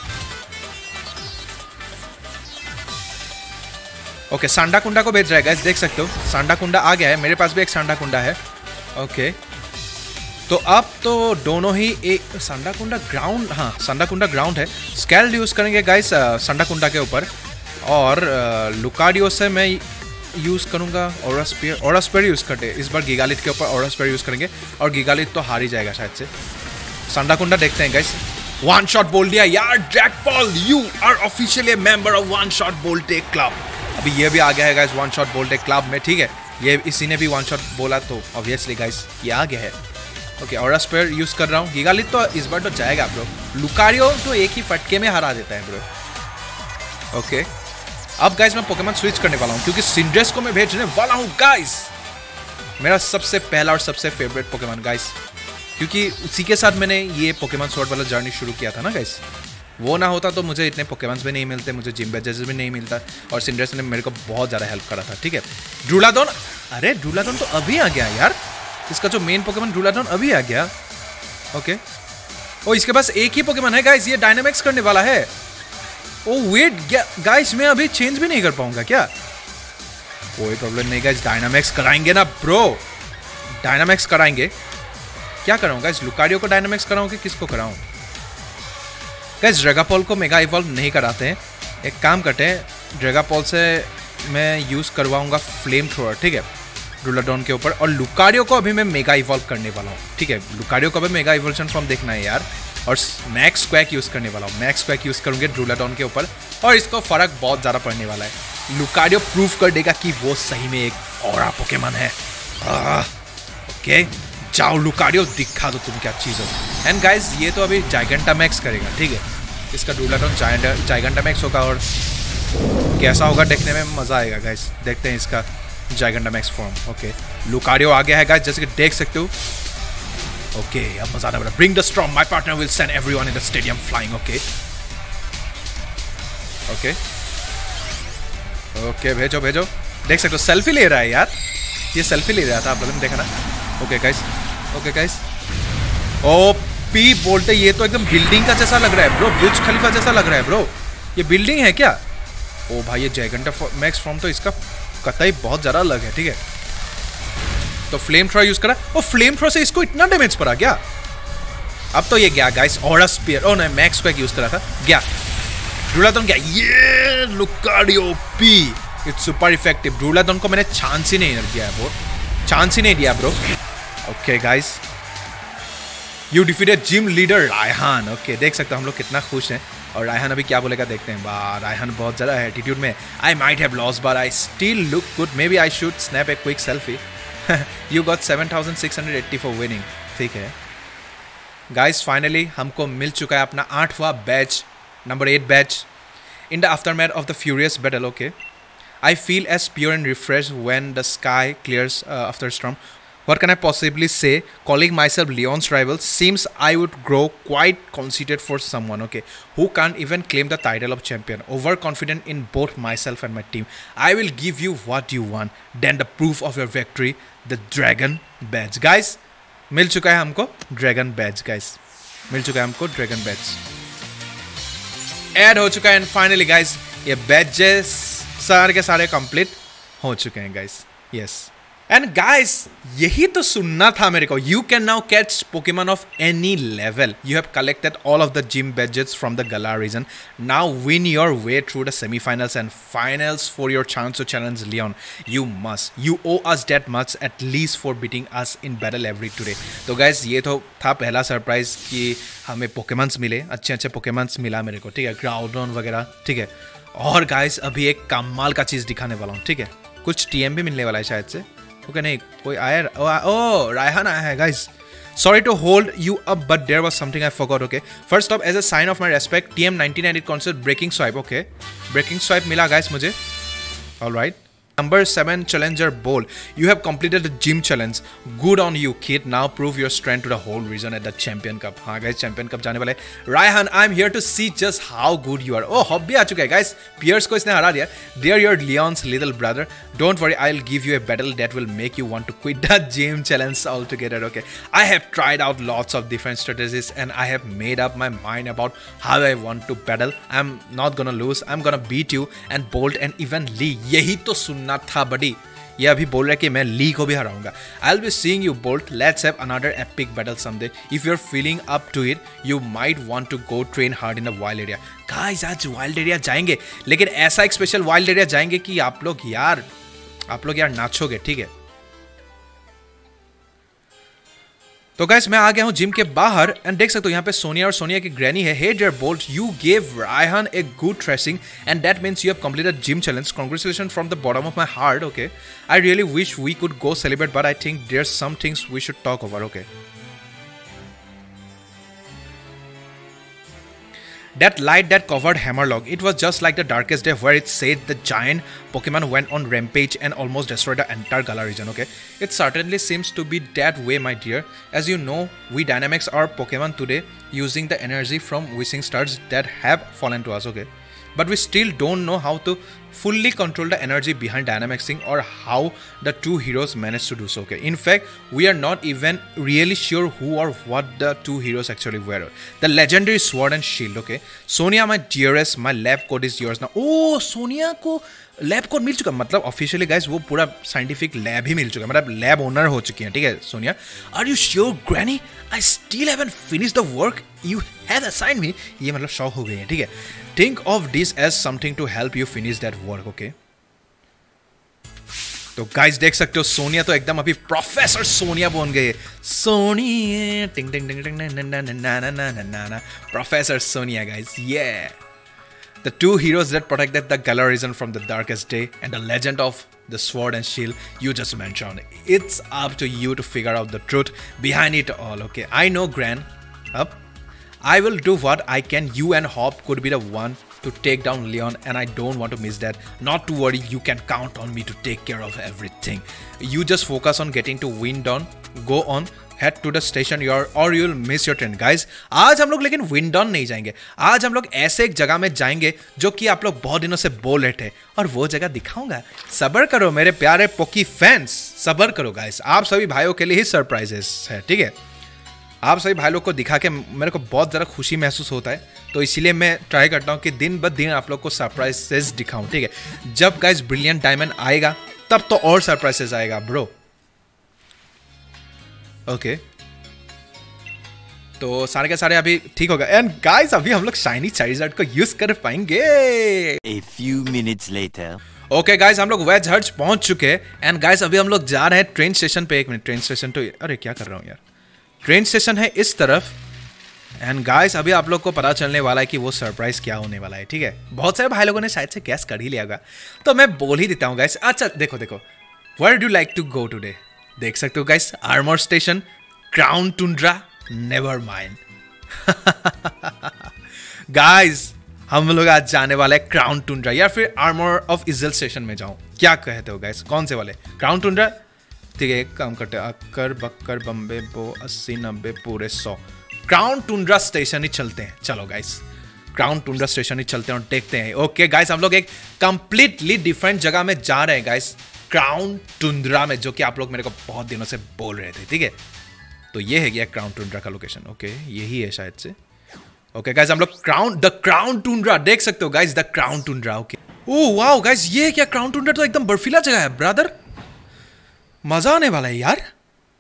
ओके सांडा कुंडा को भेज रहा है गाइस, देख सकते हो सांडा कुंडा आ गया है। मेरे पास भी एक सांडा कुंडा है। ओके तो अब तो दोनों ही एक सांडा कुंडा ग्राउंड, हाँ सांडा कुंडा ग्राउंड है। स्केल यूज़ करेंगे गाइस सांडा कुंडा के ऊपर। और लुकारियो से मैं यूज़ करूँगा aura sphere. Aura sphere use करते इस बार गीगालिट के ऊपर ऑरा स्पेयर यूज़ करेंगे और गीगालिट तो हार ही जाएगा शायद से। सांडा कुंडा देखते हैं गाइस। वन शॉट बोल दिया यार Dragapult, you are officially a member of one shot बोल्टे क्लब। अभी ये भी आ गया है गाइस वन शॉट बोल्टे क्लब में, ठीक है। ये इसी ने भी वन शॉट बोला तो ऑब्वियसली गाइस ये आ गया है। ओके ऑरा स्पेयर यूज़ कर रहा हूँ। गीगालिट तो इस बार तो जाएगा ब्रो। लुकारियो तो एक ही फटके में हरा देता है ब्रो। ओके अब गाइस मैं पोकेमॉन स्विच करने वाला हूँ क्योंकि सिंड्रेस को मैं भेजने वाला हूँ गाइस। मेरा सबसे पहला और सबसे फेवरेट पोकेमॉन गाइस, क्योंकि उसी के साथ मैंने ये पोकेमॉन स्वॉर्ड वाला जर्नी शुरू किया था ना गाइस। वो ना होता तो मुझे इतने पोकेमॉन्स भी नहीं मिलते, मुझे जिम बैजेस भी नहीं मिलता और सिंड्रेस ने मेरे को बहुत ज़्यादा हेल्प करा था, ठीक है। ड्रूलाडोन, अरे ड्रूलाडोन तो अभी आ गया यार। इसका जो मेन पोकेमॉन ड्रूलाडोन अभी आ गया। ओके ओ इसके पास एक ही पोकेमॉन है गाइस, ये डायनामिक्स करने वाला है। ओ वेट गाइस मैं अभी चेंज भी नहीं कर पाऊंगा क्या? कोई प्रॉब्लम नहीं गाइस, डायनामिक्स कराएंगे ना ब्रो, डायनामिक्स कराएंगे। क्या कराऊं गाइस? लुकारियो को डायनामिक्स कराऊं कि किसको कराऊं? गाइस ड्रैगोपॉल को मेगा इवॉल्व नहीं कराते हैं। एक काम करते हैं, ड्रैगोपॉल से मैं यूज़ करवाऊंगा फ्लेम थ्रोअर, ठीक है, ड्रूलाडोन के ऊपर। और लुकारियो को अभी मैं मेगा इवॉल्व करने वाला हूँ, ठीक है। लुकारियो को अभी मेगा इवोल्यूशन फॉर्म देखना है यार। और मैक्स क्वैक यूज़ करने वाला हूँ, मैक्स क्वैक यूज़ करूँगे ड्रूलाडोन के ऊपर और इसको फ़र्क बहुत ज़्यादा पड़ने वाला है। लुकारियो प्रूफ कर देगा कि वो सही में एक ऑरा पोकेमॉन है। ओके जाओ लुकारियो दिखा दो तुम क्या चीज़ हो। एंड गाइज ये तो अभी जाइगेंटामैक्स करेगा, ठीक है। इसका ड्रूलाडोन जाइगेंटामैक्स होगा और कैसा होगा देखने में मज़ा आएगा गाइज। देखते हैं इसका जाइगेंटामैक्स फॉर्म। ओके लुकारियो आ गया है गाइज, जैसे कि देख सकते हो। ओके अब मजा आने वाला। Bring the storm, my partner will send everyone in the stadium flying. Okay okay okay भेजो भेजो। देख सकते हो सेल्फी ले रहा है यार, ये सेल्फी ले रहा था, आप लोगों ने देखा ना। Okay guys okay guys O P बोलते ये तो एकदम बिल्डिंग का जैसा लग रहा है ब्रो, बुर्ज खलीफा जैसा लग रहा है ब्रो। ये बिल्डिंग है क्या? ओ भाई ये जाइगेंटामैक्स फॉर्म तो इसका कतई बहुत ज़्यादा अलग है, ठीक है। तो फ्लेम थ्रो यूज करा, ओ फ्लेम थ्रो से इसको इतना डैमेज पड़ा क्या? अब तो ये गया गाइस ऑरा स्पीयर। ओ नहीं मैक्स क्वैक यूज करा था, गया ड्रूलाडोन गया। ये लुकारियो पी इट्स सुपर इफेक्टिव। ड्रूलाडोन को मैंने चांस ही नहीं दिया है, वो चांस ही नहीं दिया bro. Okay guys you defeated gym leader Raihan. Okay देख सकते हो हम लोग कितना खुश हैं। और रायहान अभी क्या बोलेगा देखते हैं। वाह रायहान बहुत ज़्यादा एटीट्यूड में। I might have lost but I still look good, maybe I should snap a quick selfie. You got seven thousand six hundred eighty four winning. ठीक है गाइस फाइनली हमको मिल चुका है अपना आठवां badge, number eight badge in the aftermath of the furious battle. Okay I feel as pure and refresh when the sky clears after storm. What can I possibly say? Calling myself Leon's rival seems I would grow quite conceited for someone, okay, who can't even claim the title of champion. Overconfident in both myself and my team. I will give you what you want. Then the proof of your victory, the Dragon Badge. Guys, मिल चुका है हमको Dragon Badge, guys. मिल चुका है हमको Dragon Badge. Add हो चुका है। एंड फाइनली गाइस ये बैजेस सारे के सारे कंप्लीट हो चुके हैं गाइस। यस एंड गाइस यही तो सुनना था मेरे को। You can now catch Pokemon of any level. You have collected all of the gym badges from the Galar region. Now win your way through the semifinals and finals for your chance to challenge Leon. You must you owe us that much at least for beating us in battle every today. तो guys ये तो था पहला surprise कि हमें Pokémons मिले, अच्छे अच्छे पोकेमॉन्स मिला मेरे को, ठीक है, ग्राउंडन वगैरह, ठीक है। और गाइस अभी एक कमाल का चीज़ दिखाने वाला हूँ, ठीक है। कुछ टीएम भी मिलने वाला है शायद से। ओके नहीं कोई आया। ओ रायहान आया है guys. Sorry to hold up up but there was something I forgot. Okay, first off, as a sign of my respect, T M nineteen ninety concept breaking swipe. Okay, breaking swipe मिला guys मुझे. All right. Number seven challenger bowl. You have completed the gym challenge. Good on you, kid. Now prove your strength to the whole region at the champion cup. हाँ guys, champion cup जाने वाले. Raihan, I'm here to see just how good you are. Oh, hobby आ चुका है guys. Pierce को इसने हरा दिया. They're your Leon's little brother. Don't worry, I'll give you a battle that will make you want to quit the gym challenge altogether. Okay. I have tried out lots of different strategies and I have made up my mind about how I want to battle. I'm not gonna lose. I'm gonna beat you and Bolt and even Lee. यही तो सुन ना था बडी। ये अभी बोल रहा है कि मैं ली को भी हराऊंगा। I'll be seeing you Bolt. Let's have another epic battle someday. If you're feeling up to it, you might want to go train hard in the wild area. Guys आज wild area जाएंगे, लेकिन ऐसा एक special wild area जाएंगे कि आप लोग यार आप लोग यार नाचोगे, ठीक है। तो गाइस मैं आ गया हूं जिम के बाहर एंड देख सकते हो यहाँ पे सोनिया और सोनिया की ग्रैनी है। Hey dear bolt, you gave Raihan a good thrashing and that means you have completed gym challenge. Congratulation from the bottom of my heart. Okay, I really wish we could go celebrate but I think there some things we should talk over. Okay, that light that covered Hammerlog, it was just like the Darkest Day where it said the giant Pokemon went on rampage and almost destroyed the entire Galar region. Okay, it certainly seems to be that way, my dear. As you know, we Dynamax our Pokemon today using the energy from wishing stars that have fallen to us. Okay, but we still don't know how to fully control the energy behind Dynamaxing or how the two heroes managed to do so. Okay, in fact, we are not even really sure who or what the two heroes actually were. The legendary Sword and Shield. Okay, Sonia, my dearest, my lab code is yours now. Oh, Sonia को lab coat मिल चुका, मतलब officially guys वो पूरा scientific lab ही मिल चुका, मतलब lab owner हो चुकी है, ठीक है Sonia. Are you sure granny? I still haven't finished the work you had assigned me. ये मतलब शॉक हो गई है, ठीक है। Think of this as something to help you finish that work. Okay, तो गाइस देख सकते हो सोनिया तो एकदम अभी प्रोफेसर सोनिया बन गई है। सोनिया टिंग टिंग टिंग टिंग ना ना ना ना ना ना प्रोफेसर सोनिया गाइस। ये the two heroes that protected the Galar region from the Darkest Day and the legend of the Sword and Shield you just mentioned. It's up to you to figure out the truth behind it all. Okay, I know Gran up. I will do what I can. You and Hop could be the one to take down Leon and I don't want to miss that. Not to worry, you can count on me to take care of everything. You just focus on getting to Windon. Go on. Head to the station your or you'll miss your train. Guys, आज हम लोग लेकिन विंडॉन नहीं जाएंगे। आज हम लोग ऐसे एक जगह में जाएंगे जो कि आप लोग बहुत दिनों से बोल रहे थे और वो जगह दिखाऊंगा। सब्र करो मेरे प्यारे पोकी फैंस, सब्र करो गाइस। आप सभी भाइयों के लिए ही सरप्राइजेस है, ठीक है। आप सभी भाई लोग को दिखा के मेरे को बहुत ज़्यादा खुशी महसूस होता है, तो इसीलिए मैं ट्राई करता हूँ कि दिन ब दिन आप लोग को सरप्राइजेस दिखाऊं, ठीक है। जब गाइस ब्रिलियंट डायमंड आएगा तब तो और सरप्राइजेस आएगा ब्रो। Okay okay. तो सारे के सारे अभी ठीक होगा एंड गाइस अभी हम लोग शाइनी चार्जर्ड को यूज कर पाएंगे। A few minutes later. Okay guys हम लोग वेज हर्च पहुंच चुके हैं एंड गाइस अभी हम लोग जा रहे हैं ट्रेन स्टेशन पे। एक मिनट, ट्रेन स्टेशन तो अरे क्या कर रहा हूँ यार, ट्रेन स्टेशन है इस तरफ एंड गाइस अभी आप लोग को पता चलने वाला है कि वो सरप्राइज क्या होने वाला है, ठीक है। बहुत सारे भाई लोगों ने शायद से गैस कर ही लिया होगा, तो मैं बोल ही देता हूँ गाइस। अच्छा देखो देखो, where do like to go today? देख सकते हो guys, Armor Station, Crown Tundra, never mind. Guys हम लोग आज जाने वाले हैं क्राउन टुंड्रा या फिर आर्मर ऑफ इजल स्टेशन में जाऊं, क्या कहते हो गाइस? कौन से वाले? क्राउन टुंड्रा, ठीक है। एक काम करते हैं, अक्कर बक्कर बम्बे बो अस्सी नब्बे पूरे सौ, क्राउन टुंड्रा स्टेशन ही चलते हैं। चलो गाइस क्राउन टुंड्रा स्टेशन ही चलते हैं और देखते हैं। ओके गाइस हम लोग एक कंप्लीटली डिफरेंट जगह में जा रहे हैं गाइस, क्राउन टुंड्रा में, जो कि आप लोग मेरे को बहुत दिनों से बोल रहे थे, ठीक है। तो ये है गया क्राउन टुंड्रा का लोकेशन। ओके यही है शायद से। ओके गाइस, हम लोग क्राउन द क्राउन टुंड्रा देख सकते हो guys, the Crown Tundra. Okay, oh wow guys, ये क्या क्राउन टुंड्रा तो एकदम बर्फीला जगह है ब्रदर, मजा आने वाला है यार।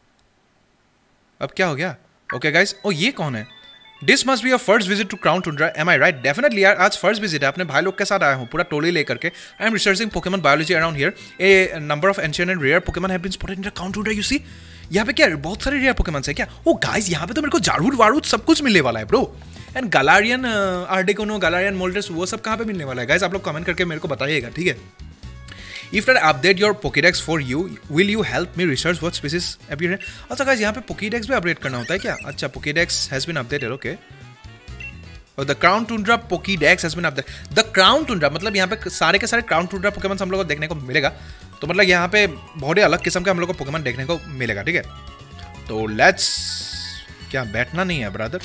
अब क्या हो गया? ओके गाइस, ओ ये कौन है? This must be your first visit to Crown Tundra, am I right? Definitely यार, आज फर्स्ट विजिट है, अपने भाई लोग के साथ आया हूँ पूरा टोली लेकर के। I am researching Pokemon biology around here, a number of ancient and rare Pokemon have been spotted in the Crown Tundra, you see. यहाँ पे क्या बहुत सारे रेयर पोकेमन है क्या? ओ गाइस, यहाँ पे तो मेरे को जारूद वारूद सब कुछ मिलने वाला है bro. And Galarian Articuno, Galarian Moltres, वो सब कहाँ पे मिलने वाला है गाइस? आप लोग कमेंट करके मेरे को बताइएगा, ठीक है? If I update your Pokédex for you, will you help me research what species appear here? अच्छा guys, यहाँ पे Pokédex भी अपडेट करना होता है क्या? अच्छा, Pokédex has been updated, okay. और the Crown Tundra Pokédex has been updated. The Crown Tundra मतलब यहाँ पे सारे के सारे Crown Tundra Pokémon हम लोग को देखने को मिलेगा। तो मतलब यहाँ पे बहुत ही अलग किस्म के हम लोग को Pokémon देखने को मिलेगा, ठीक है? तो लेट्स क्या बैठना नहीं है ब्रदर।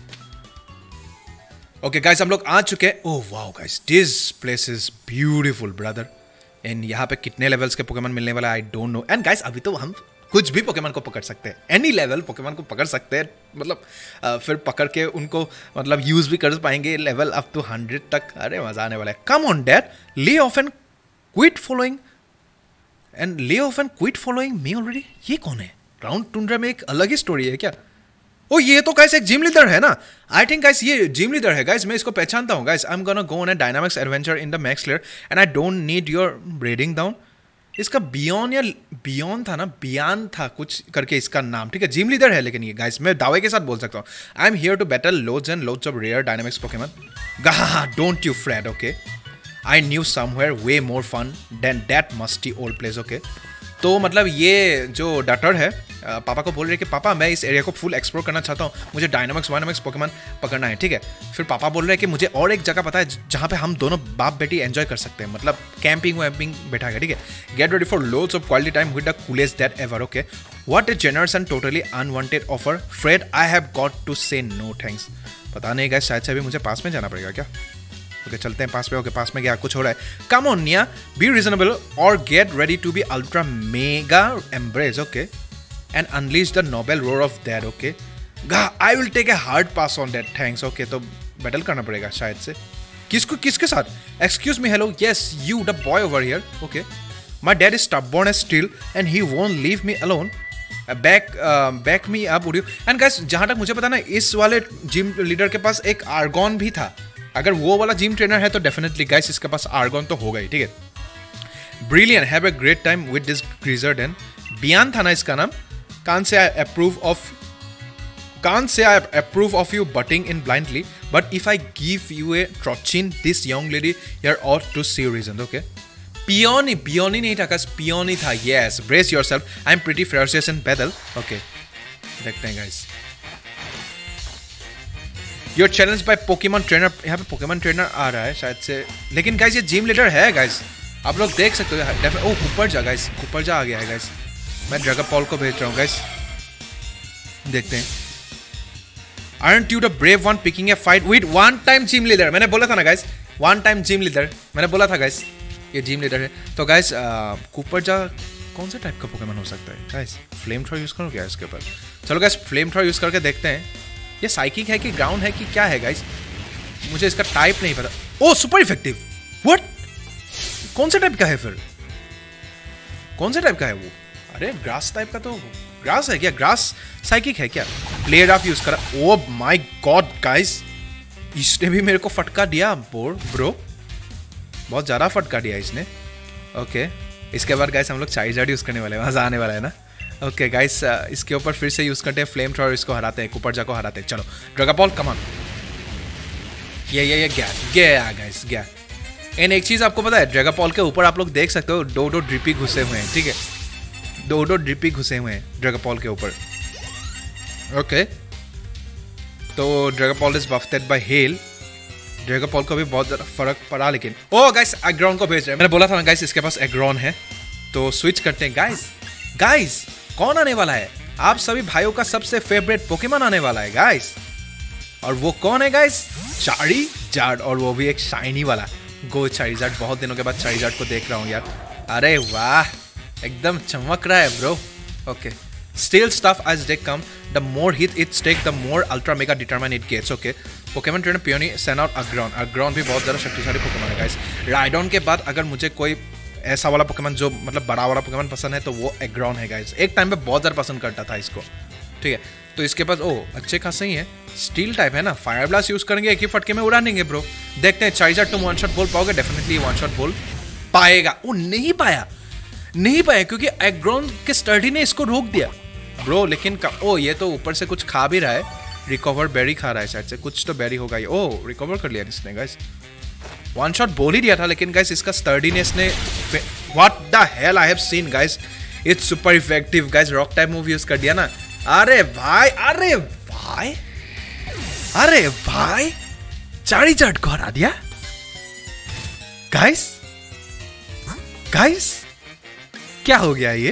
ओके गाइस, हम लोग आ चुके हैं। Oh wow guys, this place is beautiful brother. And यहाँ पे कितने लेवल्स के पोकेमन मिलने वाला है I don't know. And guys, अभी तो हम कुछ भी पोकेमन को पकड़ सकते हैं, एनी लेवल पोकेमन को पकड़ सकते हैं, मतलब आ, फिर पकड़ के उनको मतलब यूज भी कर पाएंगे लेवल अप टू हंड्रेड तक। अरे मजा आने वाला है। Come on dad, lay off and quit following and lay off and quit following me already. ये कौन है? क्राउन टुंड्रा में एक अलग ही स्टोरी है क्या? ओ ये तो गाइस एक जिम लीडर है ना, आई थिंक गाइस ये जिम लीडर है गाइस, मैं इसको पहचानता हूँ guys. I am gonna go on a dynamics adventure in the max Lair and I don't need your breeding down. इसका बियॉन या बियॉन था ना, बियान था कुछ करके इसका नाम, ठीक है? जिम लीडर है, लेकिन ये गाइस मैं दावे के साथ बोल सकता हूँ। I am here to battle loads and loads of rare dynamics Pokemon. गा don't you fret, okay? I knew somewhere way more fun than that musty old place, okay? तो मतलब ये जो डटर है पापा को बोल रहे कि पापा मैं इस एरिया को फुल एक्सप्लोर करना चाहता हूँ, मुझे डायनामिक्स वायनामिक्स पोकेमन पकड़ना है, ठीक है? फिर पापा बोल रहे हैं कि मुझे और एक जगह पता है जहाँ पे हम दोनों बाप बेटी एंजॉय कर सकते हैं, मतलब कैंपिंग वैम्पिंग बैठा है, ठीक है? Get ready for loads of quality time with the coolest that ever, okay? What a generous and totally unwanted offer, Fred I have got to say no thanks. पता नहीं गाइस, शायद से अभी मुझे पास में जाना पड़ेगा क्या? ओके okay, चलते हैं पास में। ओके okay, पास में गया, कुछ हो रहा है। Come on Nia, be reasonable और get ready to be ultra mega embrace, okay? And unleash the noble roar of that, okay? I will take a hard pass on that, thanks, okay? तो battle करना पड़ेगा शायद से। किसको किसके साथ? Excuse me, hello, yes you the boy over here, okay? My dad is stubborn as still and he won't leave me alone, back back me up, उड़ियो। And guys, जहां तक मुझे पता ना, इस वाले जिम लीडर के पास एक आर्गॉन भी था। अगर वो वाला जिम ट्रेनर है तो डेफिनेटली गाइस इसके पास आर्गॉन तो होगा ही, ठीक है? Brilliant, have a great time with this geezer and बियान था ना इसका नाम। कान से आई अप्रूव ऑफ कान से I approve of you butting in blindly, but if I give you a trouncing this young lady you're ought to see reason, okay? Peony, Peony नहीं था गाइस, पियोनी था, yes. Brace yourself, I am pretty ferocious in battle, okay? देखते हैं guys. You're challenged by Pokemon trainer, यहाँ पे Pokemon trainer आ रहा है शायद से, लेकिन गाइस ये जिम लीडर है गाइस, आप लोग देख सकते हो। Oh Copperajah guys, Copperajah आ गया है गाइस। मैं ड्रैगोपॉल को भेज रहा हूँ गाइस, देखते हैं। Aren't you the brave one picking a fight with one time gym leader? मैंने बोला था ना guys, one time gym leader, मैंने बोला था गाइस ये जिम लीडर है। तो गाइस कुपर जा कौन सा टाइप का पोकेमन हो सकता है गाइस? फ्लेम थ्रो यूज करूँ क्या इसके ऊपर? चलो गाइस फ्लेम थ्रो यूज करके देखते हैं। ये साइकिक है कि ग्राउंड है कि क्या है गाइस, मुझे इसका टाइप नहीं पता। Oh super effective, what? कौन सा टाइप का है फिर? कौन सा टाइप का है वो? अरे ग्रास टाइप का तो ग्रास है क्या? ग्रास साइकिक है क्या? प्लेयर ऑफ यूज करा। ओ माय गॉड गाइस, इसने भी मेरे को फटका दिया बोर ब्रो, बहुत ज्यादा फटका दिया इसने। ओके इसके बाद गाइस हम लोग चार्जर यूज करने वाले हैं, मजा आने वाला है ना। ओके okay, गाइस इसके ऊपर फिर से यूज करते हैं फ्लेम थ्रोअर, इसको हराते हैं, कुपरजा को हराते हैं। चलो ड्रैगोपॉल कम ऑन, ये ये ये गया गया गाइस गया। एंड एक चीज आपको पता है, ड्रैगोपॉल के ऊपर आप लोग देख सकते हो दो दो ड्रिपी घुसे हुए हैं, ठीक है? दो दो ड्रिपी घुसे हुए हैं ड्रैगोपॉल के ऊपर। Okay okay. तो Dragapult is buffeted by hail. Dragapult को भी बहुत ज़्यादा फर्क पड़ा, लेकिन ओ गाइस एग्रॉन को भेज रहे हैं। मैंने बोला था ना गाइस इसके पास एग्रॉन है, तो स्विच करते हैं गाइस। गाइस कौन आने वाला है? आप सभी भाइयों का सबसे फेवरेट पोकेमॉन आने वाला है गाइस, और वो कौन है गाइस? चारीजार्ड, और वो भी एक शाइनी वाला। गो चारीजार्ड, बहुत दिनों के बाद चारीजार्ड को देख रहा हूँ यार। अरे वाह एकदम चमक रहा है bro. Okay still stuff as they come, the more hit it take, the more ultra mega determined it gets, okay? Pokemon trainer Peony send out Aggron. Aggron भी बहुत ज़्यादा शक्तिशाली पोकेमॉन है गाइस। राइडॉन के बाद अगर मुझे कोई ऐसा वाला पोकेमॉन जो मतलब बड़ा वाला पोकेमॉन पसंद है तो वो एग्रॉन है गाइस। एक टाइम पे बहुत ज़्यादा पसंद करता था इसको, ठीक है। तो इसके पास ओ अच्छे खासा ही है, स्टील टाइप है ना, फायर ब्लास्ट यूज़ करेंगे एक ही फटके में उड़ा देंगे ब्रो। देखते हैं चार्जर तुम वन शॉट बोल पाओगे? डेफिनेटली वन शॉट बोल पाएगा। वो नहीं पाया, नहीं पाया क्योंकि एग्रॉन के स्टडी ने इसको रोक दिया ब्रो। लेकिन ओ ये तो ऊपर से कुछ खा भी रहा है, रिकवर बेरी खा रहा है शायद से, कुछ तो बेरी होगा ये। ओ रिकवर कर लिया इसने गाइस, वन शॉट बोल ही दिया था लेकिन गाइस इसका स्टर्डीनेस ने, what the hell I have seen guys, it's super effective guys. Rock type move use कर दिया ना। अरे भाई अरे भाई अरे भाई चारीचार्ज को हरा दिया गाइस। गाइस क्या हो गया ये?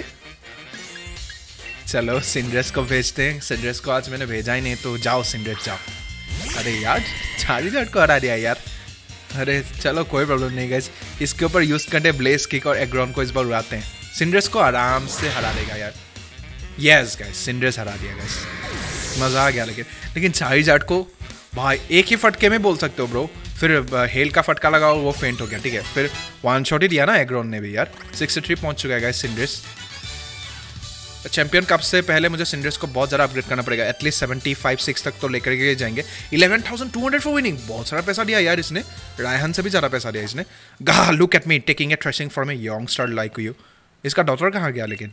चलो सिंड्रेस को भेजते हैं। सिंड्रेस को आज मैंने भेजा ही नहीं तो जाओ सिंड्रेस जाओ। अरे यार चारीचार्ज को हरा दिया यार। अरे चलो कोई प्रॉब्लम नहीं गाइस, इसके ऊपर यूज करते ब्लेज किक और एग्रॉन को इस बार उड़ाते हैं। सिंड्रेस को आराम से हरा देगा यार। यस गाइस सिंड्रेस हरा दिया गाइस, मजा आ गया। लेकिन लेकिन चारीचार्ज को भाई एक ही फटके में बोल सकते हो ब्रो। फिर हेल का फटका लगाओ वो फेंट हो गया, ठीक है। फिर वन शॉट ही दिया ना एग्रॉन ने भी यार। सिक्सटी थ्री पहुंच चुका है गाइस सिंड्रेस। चैंपियन कप से पहले मुझे सिंड्रेस को बहुत ज़्यादा अपग्रेड करना पड़ेगा, एटलीस्ट सेवेंटी फाइव सिक्स तक तो लेकर के जाएंगे। Eleven thousand two hundred for winning, बहुत सारा पैसा दिया यार इसने। रायहन से भी ज़्यादा पैसा दिया इसने। गा look at me taking a thrashing from a young star like you. इसका डॉटर कहाँ गया? लेकिन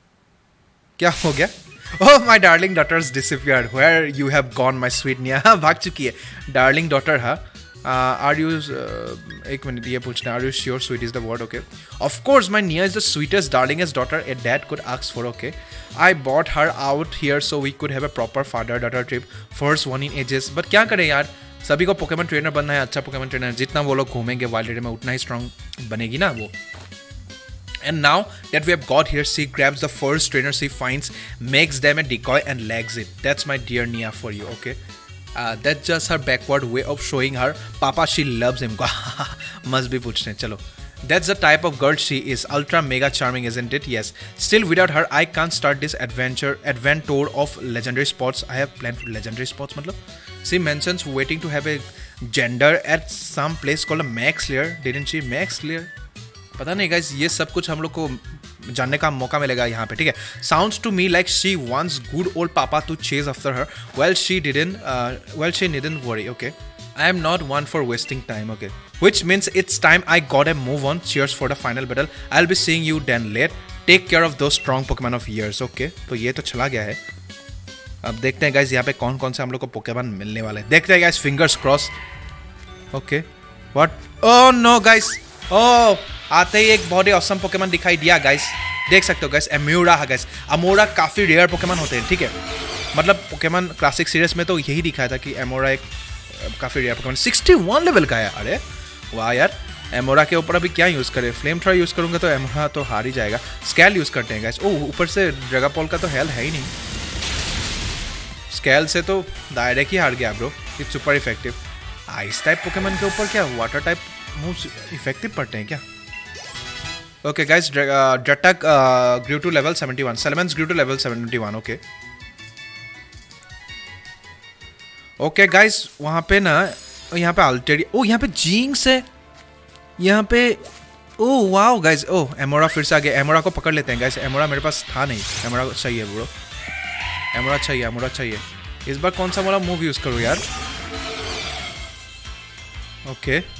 क्या हो गया? Oh my darling daughter's disappeared, where you have gone my sweet Nia. हाँ भाग चुकी है डार्लिंग डॉटर। हाँ आर यू एक मिनट ये पूछना, are you sure sweet is the word? Okay of course my Nia is the sweetest darlingest daughter a dad could ask for. Okay I bought her out here so we could have a proper father daughter trip, first one in ages. But क्या करें यार, सभी को Pokemon trainer बनना है, अच्छा Pokemon trainer. जितना वो लोग घूमेंगे वाइल्ड एरिया में उतना ही स्ट्रॉन्ग बनेगी ना वो। And now that we have got here, she grabs the first trainer she finds, makes them a decoy and legs it. That's my dear Nia for you, okay? Uh, that's just her backward way of showing her Papa she loves him. Must be पूछने चलो. That's the type of girl she is. Ultra mega charming, isn't it? Yes. Still, without her, I can't start this adventure adventure of legendary spots. I have planned for legendary spots. मतलब she mentions waiting to have a gender at some place called a Max Lair. Didn't she? Max Lair. पता नहीं guys, ये सब कुछ हम लोग को जानने का मौका मिलेगा यहाँ पे, ठीक है। Sounds to me like she wants good old papa to chase after her. Well she didn't well she didn't worry. Okay I am not one for wasting time. Okay which means it's time I got a move on. Cheers for the final battle. I will be seeing you then late. Take care of those strong Pokemon of yours. Okay तो ये तो चला गया है। अब देखते हैं guys यहाँ पे कौन कौन से हम लोग को पोकेमॉन मिलने वाले हैं। देखते हैं guys, fingers cross. Okay what? Oh no guys, ओह आते ही एक बहुत ही ऑसम पोकेमॉन दिखाई दिया गाइस। देख सकते हो गाइस, एमोरा है गाइस। एमोरा काफ़ी रेयर पोकेमॉन होते हैं, ठीक है। मतलब पोकेमॉन क्लासिक सीरीज में तो यही दिखाया था कि एमोरा एक काफ़ी rare Pokemon sixty one level का है। अरे वाह यार, एमोरा के ऊपर अभी क्या यूज़ करें? फ्लेम थ्रो यूज़ करूँगा तो एमोरा तो हार ही जाएगा। स्केल यूज़ करते हैं गाइस। ओह ऊपर से ड्रैगापोल का तो हेल्थ है ही नहीं, स्केल से तो डायरेक्ट ही हार गया bro. It's super effective. Ice type Pokemon के ऊपर क्या वाटर टाइप मूव्स इफेक्टिव पड़ते हैं क्या? ओके गाइस, ड्रटक grew to level seventy one, सेलेमेंस grew to level seventy one. Okay okay guys, वहाँ पे ना यहाँ पे अल्टेरी, ओ यहाँ पे जींक्स है यहाँ पे। ओ वाओ गाइस, ओ एमोरा फिर से आ गया। एमोरा को पकड़ लेते हैं गाइस। एमोरा मेरे पास था नहीं, एमोरा चाहिए ब्रो, एमोरा चाहिए, एमोरा चाहिए। इस बार कौन सा वाला मूव यूज करूँ यार? Okay okay.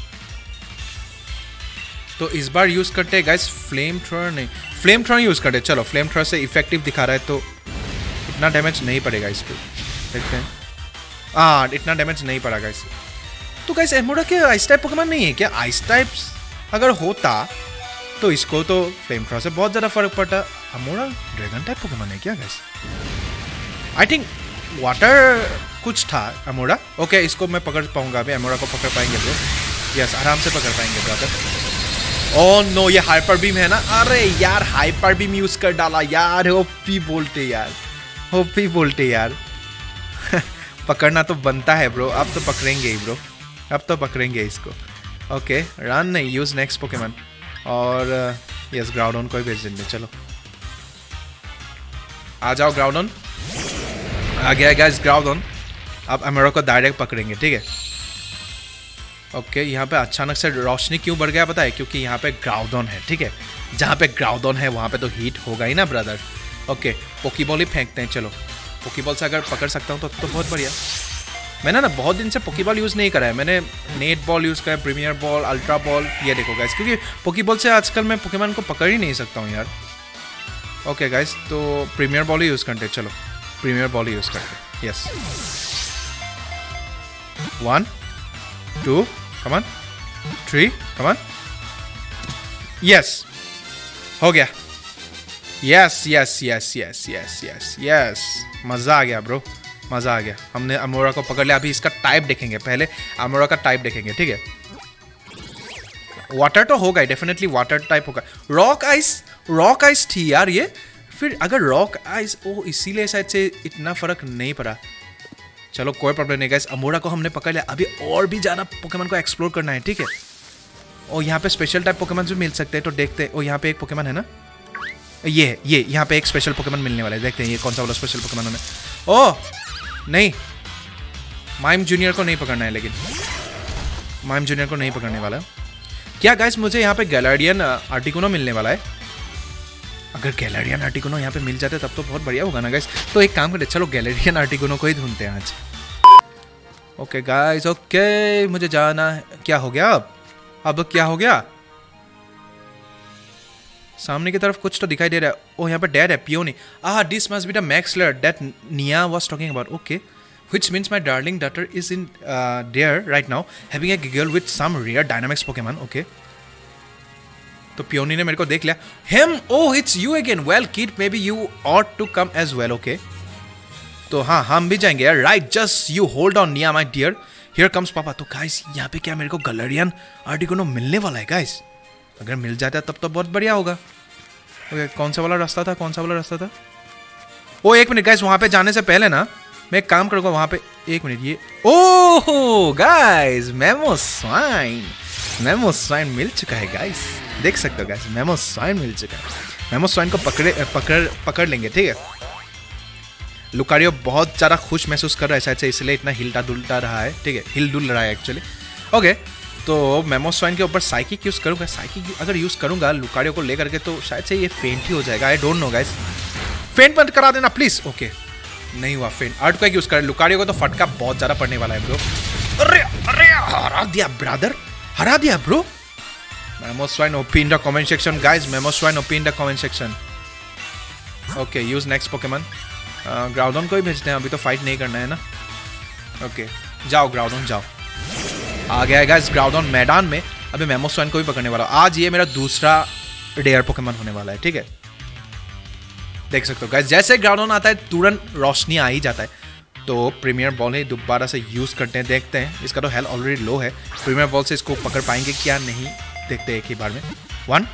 तो इस बार यूज करते हैं गाइस फ्लेम थ्रोअर। नहीं, फ्लेम थ्रोअर यूज करते हैं। चलो फ्लेम थ्रोअर से इफेक्टिव दिखा रहा है तो इतना डैमेज नहीं पड़ेगा इसको। देखते हैं। हाँ इतना डैमेज नहीं पड़ा गाइस। तो गाइस एमोरा के आइस टाइप पोकेमॉन नहीं है क्या? आइस टाइप्स अगर होता तो इसको तो फ्लेम थ्रोअर से बहुत ज़्यादा फर्क पड़ता। एमोरा ड्रैगन टाइप पोकेमॉन है क्या गाइस? आई थिंक वाटर कुछ था एमोरा। ओके इसको मैं पकड़ पाऊंगा अभी। एमोरा को पकड़ पाएंगे ब्रो? यस आराम से पकड़ पाएंगे ब्रदर। ओह नो ये हाइपर बीम है ना। अरे यार हाइपर बीम यूज कर डाला यार। ओपी बोलते यार, ओपी बोलते यार। पकड़ना तो बनता है ब्रो। अब तो पकड़ेंगे ही ब्रो, अब तो पकड़ेंगे इसको। ओके रन नहीं, यूज नेक्स्ट पोकेमॉन। और यस ग्राउंडन को ही भेज देंगे। चलो आ जाओ ग्राउंडन। आ गया गाइस ग्राउंडन। अब अमेरो को डायरेक्ट पकड़ेंगे, ठीक है। ओके, यहाँ पे अचानक से रोशनी क्यों बढ़ गया पता है? क्योंकि यहाँ पे ग्राउडन है, ठीक है। जहाँ पे ग्राउडन है वहाँ पे तो हीट होगा ही ना ब्रदर। ओके, पोकीबॉल ही फेंकते हैं। चलो, पोकीबॉल से अगर पकड़ सकता हूँ तो, तो बहुत बढ़िया। मैंने ना बहुत दिन से पोकीबॉल यूज़ नहीं करा है। मैंने नेट बॉल यूज़ करा है, प्रीमियर बॉल, अल्ट्रा बॉल, ये देखो गाइस, क्योंकि पोकीबॉल से आजकल मैं पोकेमॉन को पकड़ ही नहीं सकता हूँ यार। ओके गाइस, तो प्रीमियर बॉल ही यूज़ करते हैं। चलो, प्रीमियर बॉल ही यूज़ करते हैं। Yes, one two come on, three come on, yes हो गया। Yes yes yes yes yes yes yes, मज़ा आ गया ब्रो, मज़ा आ गया। हमने अमोरा को पकड़ लिया। अभी इसका टाइप देखेंगे, पहले अमोरा का टाइप देखेंगे, ठीक है। वाटर तो होगा ही, डेफिनेटली वाटर टाइप होगा। रॉक आइस, रॉक आइस थी यार ये। फिर अगर रॉक आइस, ओ इसीलिए शायद से इतना फ़र्क नहीं पड़ा। चलो कोई प्रॉब्लम नहीं गाइस, अमोरा को हमने पकड़ लिया। अभी और भी ज़्यादा पोकेमॉन को एक्सप्लोर करना है, ठीक है। और यहाँ पे स्पेशल टाइप पोकेमॉन भी मिल सकते हैं, तो देखते हैं। और यहाँ पे एक पोकेमॉन है ना, ये है, ये यहाँ पे एक स्पेशल पोकेमॉन मिलने वाला है। देखते हैं ये कौन सा वाला स्पेशल पोकेमॉन हमें। ओह नहीं, माइम जूनियर को नहीं पकड़ना है, लेकिन माइम जूनियर को नहीं पकड़ने वाला। क्या गाइस, मुझे यहाँ पे गैलाडियन आर्टिकुनो मिलने वाला है। अगर गैलाडियन आर्टिकुनो यहाँ पे मिल जाते तब तो बहुत बढ़िया होगा ना गाइस। तो एक काम करते, चलो गैलाडियन आर्टिकुनो को ही ढूंढते हैं आज। ओके गाइस, ओके मुझे जाना है। क्या हो गया अब? अब क्या हो गया? सामने की तरफ कुछ तो दिखाई दे रहा है। ओ यहाँ पे डेड है, Peony. Ah, this must be the max Lair that Nia was talking about. Okay, which means my darling daughter is in uh, there right now having a giggle with some rare dynamics Pokemon. Okay. तो Peony ने मेरे को देख लिया। Him, oh it's you again. Well kid, maybe you ought to come as well. Okay. तो हाँ, हम भी जाएंगे यार। Right, just you hold on, Nia, my dear. Here comes Papa. तो guys, यहाँ पे क्या मेरे को गैलाडियन आर्टिकुनो मिलने वाला है guys? अगर मिल जाता तब तो बहुत बढ़िया होगा। ओके, कौन सा वाला रास्ता था? कौन सा वाला रास्ता था? ओ एक मिनट गाइस, वहाँ पे जाने से पहले ना मैं एक काम करूँगा वहाँ पे। एक मिनट, ये oh guys, Mamoswine, Mamoswine मिल चुका है गाइस। देख सकते हो गाइस, मेमो स्वाइन मिल चुका है। मेमो स्वाइन को पकड़े पकड़ पकड़ लेंगे, ठीक है। लुकारियो बहुत ज़्यादा खुश महसूस कर रहा है शायद से, इसलिए इतना हिलता डुलता रहा है, ठीक है। हिल डुल रहा है एक्चुअली। ओके, तो मेमो स्वाइन के ऊपर साइकिक यूज़ करूँगा। साइकिक अगर यूज़ करूँगा लुकारियो को लेकर के तो शायद से ये फेंट ही हो जाएगा। आई डोंट नो गाइस, फेंट बंद करा देना प्लीज़। ओके, नहीं हुआ फेंट। आर्ट को यूज़ कर। लुकारियो को तो फटका बहुत ज़्यादा पड़ने वाला है ब्रो। अरे अरे हरा दिया ब्रदर, हरा दिया bro. Mamoswine OP in the comment section guys, Mamoswine OP in the comment section. Okay, use next Pokemon. Groudon को ही भेजते हैं, अभी तो फाइट नहीं करना है ना। ओके, जाओ ग्राउडन जाओ। आ गया है गाइस ग्राउडन मैदान में। अभी मेमो स्वाइन को भी पकड़ने वाला। आज ये मेरा दूसरा रेयर पोकेमॉन होने वाला है, ठीक है। देख सकते हो गाइस, जैसे ग्राउडन आता है तुरंत रोशनी आ ही जाता है। तो प्रीमियर बॉल ही दोबारा से यूज़ करते हैं, देखते हैं। इसका तो हेल्थ ऑलरेडी लो है। प्रीमियर बॉल से इसको पकड़ पाएंगे क्या नहीं, देखते हैं एक ही बार में। वन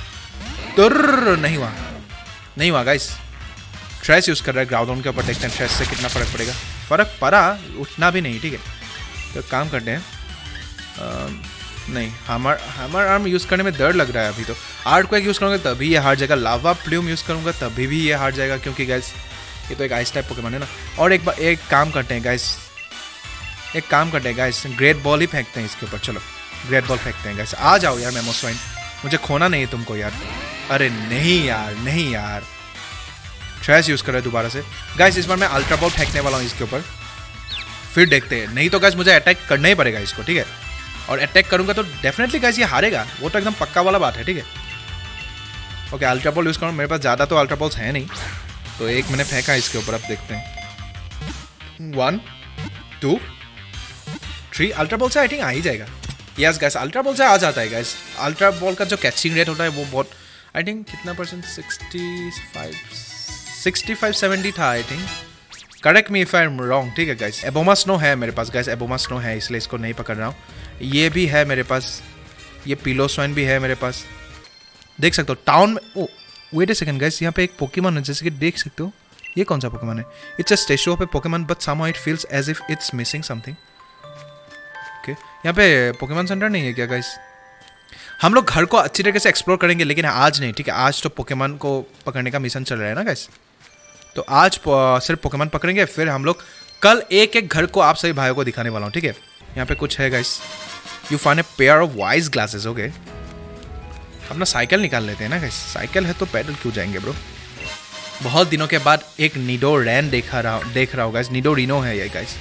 तुर्र, नहीं हुआ, नहीं हुआ गाइस। ट्रेस यूज़ कर रहा है ग्राउडन के ऊपर, देखते हैं ट्रेस से कितना फ़र्क पड़ेगा। फ़र्क पड़ा, उतना भी नहीं, ठीक है। तो काम करते हैं। आ, नहीं, हमर हमर आर्म यूज़ करने में डर लग रहा है अभी तो। आर्ट क्वेक यूज़ करूँगा तभी ये हार जाएगा। लावा प्लूम यूज़ करूँगा तभी भी ये हार जाएगा, क्योंकि गाइस ये तो एक आइस टाइप पोकेमॉन है ना। और एक बार एक काम करते हैं गाइस, एक काम करते हैं गाइस, ग्रेट बॉल ही फेंकते हैं इसके ऊपर। चलो ग्रेट बॉल फेंकते हैं गाइस। आ जाओ यार मेमो स्वाइन, मुझे खोना नहीं है तुमको यार। अरे नहीं यार, नहीं यार, ट्रैश यूज़ कर रहा है दोबारा से गाइस। इस बार मैं अल्ट्रा बॉल फेंकने वाला हूँ इसके ऊपर, फिर देखते हैं। नहीं तो गाइस मुझे अटैक करना ही पड़ेगा इसको, ठीक है। और अटैक करूंगा तो डेफिनेटली गाइस ये हारेगा, वो तो एकदम पक्का वाला बात है, ठीक है। ओके, अल्ट्रा बॉल यूज़ करूँ। मेरे पास ज़्यादा तो अल्ट्रा बॉल्स हैं नहीं, तो एक मैंने फेंका इसके ऊपर। अब देखते हैं। One two three, ultra ball से आई थिंक आ ही जाएगा। यस गाइस, अल्ट्रा बॉल से आ जाता है गाइस। अल्ट्रा बॉल का जो कैचिंग रेट होता है वो बहुत, आई थिंक कितना percent, sixty five sixty five seventy था I think. Correct me if I am wrong, ठीक है गाइस। एबोमा स्नो है मेरे पास गाइस, एबोमा स्नो है, इसलिए इसको नहीं पकड़ रहा हूँ। ये भी है मेरे पास, ये पीलो स्वाइन भी है मेरे पास, देख सकते हो टाउन में। Oh wait a second guys, यहाँ पे एक पोकेमॉन है, जैसे कि देख सकते हो। ये कौन सा पोकेमॉन है? It's a statue of a Pokemon but somehow it feels as if it's missing something. Okay, यहाँ पे पोकेमॉन सेंटर नहीं है क्या गाइस? हम लोग घर को अच्छी तरीके से एक्सप्लोर करेंगे, लेकिन आज नहीं, ठीक है। आज तो पोकेमॉन को पकड़ने का मिशन चल रहा है ना गाइस, तो आज सिर्फ पोकेमॉन पकड़ेंगे, फिर हम लोग कल एक एक घर को आप सभी भाइयों को दिखाने वाला हूँ, ठीक है। यहाँ पे कुछ है guys, you find a pair of wise glasses. Okay, अपना साइकिल निकाल लेते हैं ना गाइस, साइकिल है तो पैदल क्यों जाएंगे ब्रो। बहुत दिनों के बाद एक नीडो रैन देखा रहा देख रहा होगा, नीडो रिनो है ये guys.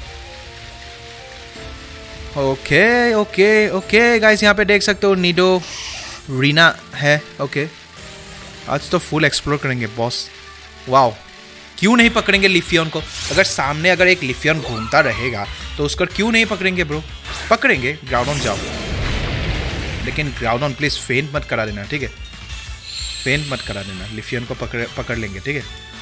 Okay okay okay guys, यहाँ पे देख सकते हो नीडो रीना है। ओके, आज तो फुल एक्सप्लोर करेंगे बॉस। वाओ, क्यों नहीं पकड़ेंगे लिफियन को। अगर सामने अगर एक लिफियन घूमता रहेगा तो उसको क्यों नहीं पकड़ेंगे ब्रो। पकड़ेंगे, ग्राउंड ऑन जाओ, लेकिन ग्राउंड ऑन प्लीज फेंट मत करा देना, ठीक है। फेंट मत करा देना, लिफियन को पकड़ पकड़ लेंगे, ठीक है।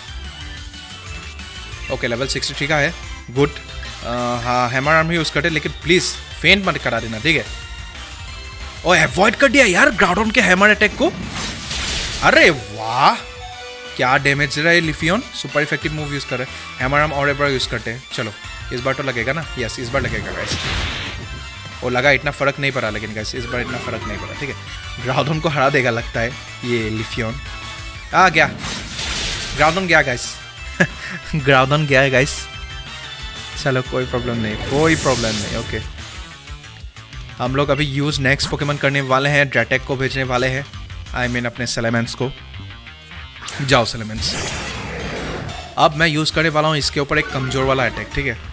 ओके, लेवल सिक्सटी थ्री का है, गुड। हाँ, हैमर आर्म ही यूज करते, लेकिन प्लीज फेंट मत करा देना, ठीक है। और अवॉइड कर दिया यार ग्राउंड ऑन के हैमर अटैक को। अरे वाह, क्या डैमेज रहा है लिफियन। सुपर इफेक्टिव मूव यूज कर रहे हैं, हैमर आर्म और एक बार यूज करते हैं। चलो इस बार तो लगेगा ना। यस, इस बार लगेगा गाइस। वो लगा, इतना फर्क नहीं पड़ा, लेकिन गाइस इस बार इतना फर्क नहीं पड़ा, ठीक है। ग्राउंडन को हरा देगा लगता है ये लिफियन। आ गया, ग्राउंडन गया गाइस। ग्राउंडन गया है गाइस। चलो कोई प्रॉब्लम नहीं, कोई प्रॉब्लम नहीं। ओके, हम लोग अभी यूज नेक्स्ट पोकेमन करने वाले हैं, ड्रैटेक को भेजने वाले हैं, आई मीन अपने सेलेमेंट्स को। जाओ सेलेमेंट्स। अब मैं यूज करने वाला हूं इसके ऊपर एक कमजोर वाला अटैक, ठीक है।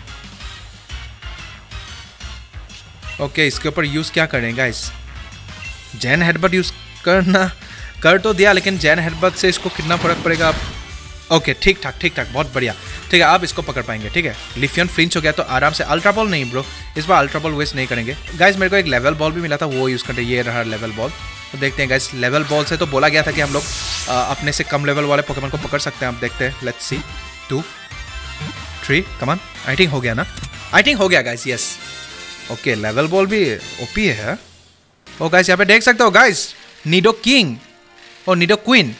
ओके, इसके ऊपर यूज क्या करें गाइस, जैन हेडबट यूज करना कर तो दिया, लेकिन जैन हेडबट से इसको कितना फर्क पड़ेगा अब। ओके, ठीक ठाक ठीक ठाक, बहुत बढ़िया, ठीक है। अब इसको पकड़ पाएंगे, ठीक है। लिफियन फ्लिंच हो गया तो आराम से। अल्ट्रा बॉल नहीं ब्रो, इस बार अल्ट्रा बॉल वेस्ट नहीं करेंगे गाइस। मेरे को एक लेवल बॉल भी मिला था, वो यूज करते। ये रहा लेवल बॉल। तो देखते हैं गाइस, लेवल बॉल से तो बोला गया था कि हम लोग अपने से कम लेवल वाले पोकेमन को पकड़ सकते हैं। अब देखते हैं, let's see. Two three, come on. I think हो गया ना, आई थिंक हो गया guys, yes. Okay, level ball भी ओपी है। ओ गाइस, यहाँ पे देख सकते हो गाइस, नीडो किंग और नीडो क्वीन।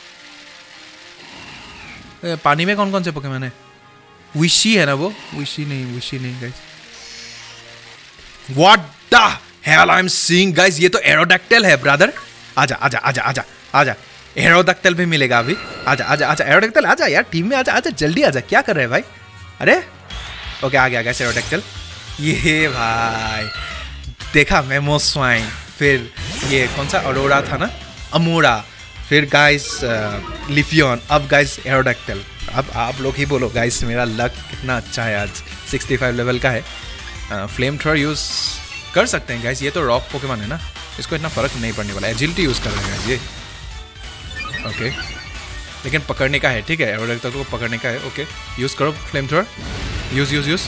पानी में कौन कौन से पोकेमन है। विशी है ना वो, विशी नहीं, विशी नहीं guys. What the hell I am seeing guys, ये तो एरोडैक्टिल है ब्रदर। आजा आजा आजा आजा आजा, एरोडैक्टिल भी मिलेगा अभी। आजा आजा आजा एरोडैक्टिल, आजा यार टीम में, आजा आजा जल्दी आजा। क्या कर रहे हैं भाई। अरे ओके, आ गया गाइस एरोडैक्टिल। ये भाई देखा, मेमो स्वाइन, फिर ये कौन सा अरोरा था ना, अमोरा, फिर गाइस लिफियन, अब गाइस एरोडैक्टिल। अब आप लोग ही बोलो गाइस, मेरा लक कितना अच्छा है आज। सिक्सटी फाइव लेवल का है। फ्लेम थ्रोअर यूज कर सकते हैं गाइस, ये तो रॉक पोकेमन है ना, इसको इतना फर्क नहीं पड़ने वाला है। एजिलिटी यूज कर रहे हैं ये। ओके, लेकिन पकड़ने का है, ठीक है। एरोडैक्टिल को पकड़ने का है। ओके, यूज करो flamethrower, use use use.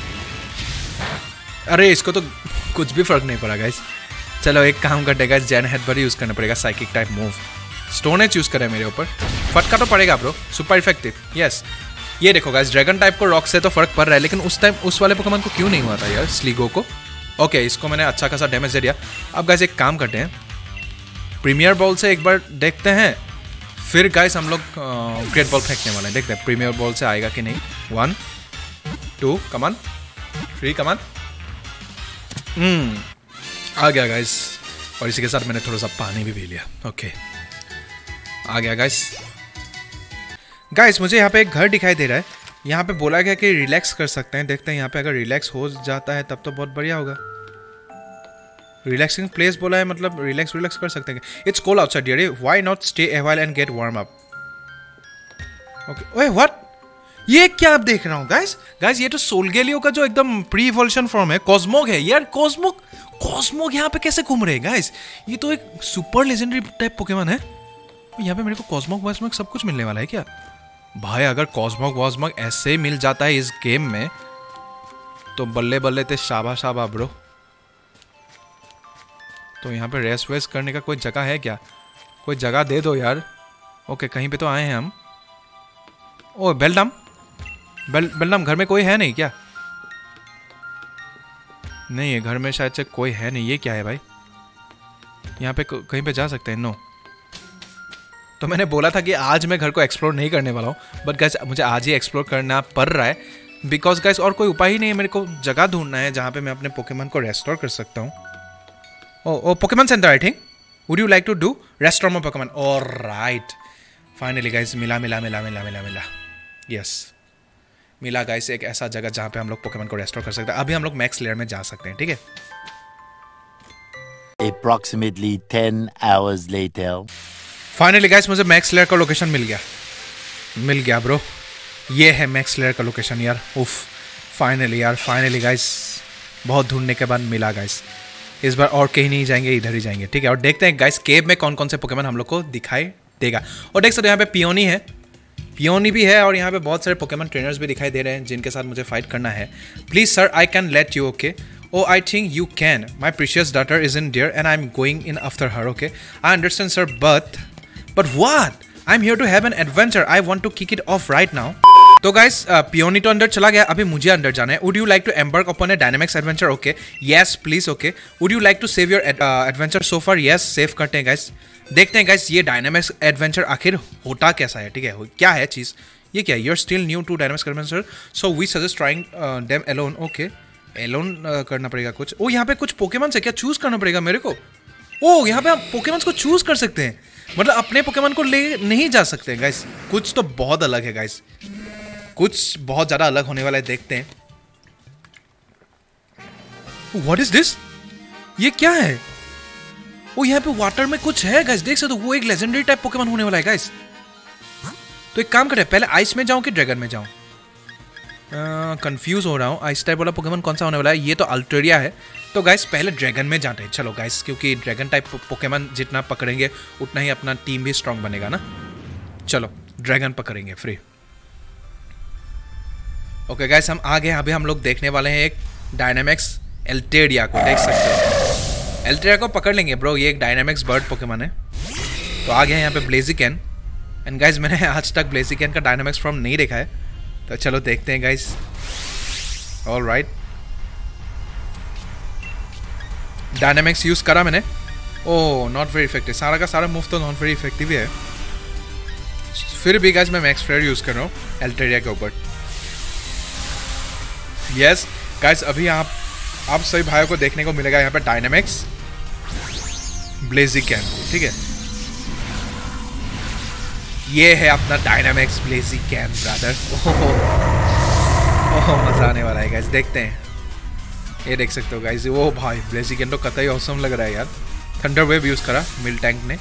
अरे इसको तो कुछ भी फर्क नहीं पड़ा गाइस। चलो एक काम करते हैं गाइस, जैन हेडबट यूज करना पड़ेगा, psychic type move. Stone edge use करें मेरे ऊपर, फटका तो पड़ेगा ब्रो, सुपर इफेक्टिव। यस, ये देखो गाइस, ड्रैगन टाइप को रॉक से तो फर्क पड़ रहा है, लेकिन उस टाइम उस वाले पोकेमन को क्यों नहीं हुआ था यार, स्लीगो को। ओके, इसको मैंने अच्छा खासा डैमेज दे दिया। अब गाइस एक काम करते हैं, प्रीमियर बॉल से एक बार देखते हैं, फिर गाइस हम लोग ग्रेट बॉल फेंकने वाले हैं। देखते हैं प्रीमियर बॉल से आएगा कि नहीं। One two, come on, three, come on. Hmm आ गया गाइस, और इसी के साथ मैंने थोड़ा सा पानी भी पी लिया। ओके, आ गया गाइस। गाइस मुझे यहाँ पे एक घर दिखाई दे रहा है, यहाँ पे बोला गया कि रिलैक्स कर सकते हैं। देखते हैं यहाँ पे अगर रिलैक्स हो जाता है तब तो बहुत बढ़िया होगा। रिलैक्सिंग प्लेस बोला है, मतलब रिलैक्स रिलैक्स कर सकते हैं। It's cold outside dear, why not stay a while and get warm up. Okay, ओए व्हाट, ये क्या आप देख रहा हूँ गाइस। गाइस ये तो सोलगेलियो का जो एकदम प्री इवोल्यूशन फॉर्म है, कॉस्मोग है यार। कॉस्मोग कॉस्मोग यहाँ पे कैसे घूम रहे हैं गाइस, ये तो एक सुपर लेजेंडरी टाइप पोकेमन है। यहाँ पे मेरे को कॉस्मोग वॉस्मोग सब कुछ मिलने वाला है क्या भाई। अगर कॉस्मोग वॉस्मोग ऐसे ही मिल जाता है इस गेम में तो बल्ले बल्ले थे, शाबा शाबा ब्रो। तो यहाँ पे रेस्ट वेस्ट करने का कोई जगह है क्या, कोई जगह दे दो यार। ओके, कहीं पे तो आए हैं हम। ओ बेलडम, बेल बेलडम घर में कोई है नहीं क्या। नहीं है घर में, शायद से कोई है नहीं। ये क्या है भाई, यहाँ पे कहीं पे जा सकते हैं। नो, तो मैंने बोला था कि आज मैं घर को एक्सप्लोर नहीं करने वाला हूँ, बट गाइस मुझे आज ही एक्सप्लोर करना पड़ रहा है, बिकॉज गाइस और कोई उपाय ही नहीं है। मेरे को जगह ढूंढना है जहाँ पे मैं अपने पोकेमन को रेस्टोर कर सकता हूँ। Oh oh Pokemon centre I think, would you like to do restore my Pokemon. Alright, finally guys मिला मिला मिला मिला मिला मिला। यस, मिला गाइस एक ऐसा जगह जहाँ पे हम लोग पोकेमॉन को रेस्टोर कर सकते हैं। अभी हम लोग मैक्स लेयर में जा सकते हैं, ठीक है। Approximately ten hours later. Finally guys मुझे मैक्स लेयर का लोकेशन मिल गया मिल गया ब्रो। ये है मैक्स लेयर का लोकेशन यार। उफ, फाइनली यार, फाइनली गाइस, बहुत ढूंढने के बाद मिला गाइस। इस बार और कहीं नहीं जाएंगे, इधर ही जाएंगे, ठीक है। और देखते हैं गाइस केव में कौन कौन से पोकेमॉन हम लोग को दिखाई देगा। और देख सकते हो यहाँ पे पियोनी है, पियोनी भी है, और यहाँ पे बहुत सारे पोकेमॉन ट्रेनर्स भी दिखाई दे रहे हैं जिनके साथ मुझे फाइट करना है। Please sir, I can let you, okay. Oh, I think you can. My precious daughter is in there and I'm going in after her, okay? I understand, sir, but... But what? I'm here to have an adventure. I want to kick it off right now. तो guys, Peony तो अंदर चला गया, अभी मुझे अंदर जाना है। Would you like to embark upon a dynamics adventure? Okay. Yes, please, okay. Would you like to save your uh, adventure so far? Yes, save करते हैं guys. देखते हैं guys ये dynamics adventure आखिर होता कैसा है, ठीक है? क्या है चीज़? ये क्या है? You're still new to dynamics adventure, so we suggest trying uh, them alone, okay? Alone uh, करना पड़ेगा कुछ। ओ, यहाँ पे कुछ पोकेमॉन है क्या? चूज करना पड़ेगा मेरे को। ओ, यहाँ पे हम पोकेमॉन को चूज कर सकते हैं, मतलब अपने पोकेमॉन को ले नहीं जा सकते हैं गाइस। कुछ तो बहुत अलग है गाइस, कुछ बहुत ज्यादा अलग होने वाला है, देखते हैं। What is this? ये क्या है? ओ, यहाँ पे वाटर में कुछ है गाइस, देख सकते हो। वो एक लेजेंडरी टाइप पोकेमॉन होने वाला है गाइस। तो एक काम करें, पहले आइस में जाऊं कि ड्रैगन में जाऊं? कंफ्यूज uh, हो रहा हूँ। आइस टाइप वाला पोकेमॉन कौन सा होने वाला है? ये तो अल्टेरिया है। तो गाइस पहले ड्रैगन में जाते हैं, चलो गाइस, क्योंकि ड्रैगन टाइप पोकेमॉन जितना पकड़ेंगे उतना ही अपना टीम भी स्ट्रांग बनेगा ना। चलो ड्रैगन पकड़ेंगे फ्री। ओके गाइस, हम आ गए। अभी हम लोग देखने वाले हैं एक डायनामिक्स अल्टेरिया को, देख सकते हो। अल्टेरिया को पकड़ लेंगे ब्रो, ये एक डायनामिक्स बर्ड पोकेमॉन है। तो आ गया यहाँ पे ब्लेजिकन। एंड गाइस मैंने आज तक ब्लेजिकन का डायनामिक्स फॉर्म नहीं देखा है, तो चलो देखते हैं guys. All right, Dynamax use करा मैंने। Oh, not very effective. सारा का सारा मूव तो नॉट वेरी इफेक्टिव ही है। फिर भी गाइस मैं मैक्स फ्लेयर यूज कर रहा हूँ अल्टेरिया के ऊपर। यस गाइस, अभी आप आप सभी भाइयों को देखने को मिलेगा यहाँ पे डायनामिक्स ब्लेजिकन, ठीक है। ये है अपना डायनामिक्स ब्लेजिकन ब्रदर। ओह ओह, मजा आने वाला है गाइस, देखते हैं। ये देख सकते हो गाइस, वो भाई ब्लेजिकन तो कतई ऑसम लग रहा है यार। थंडर वेव यूज करा मिल टैंक ने।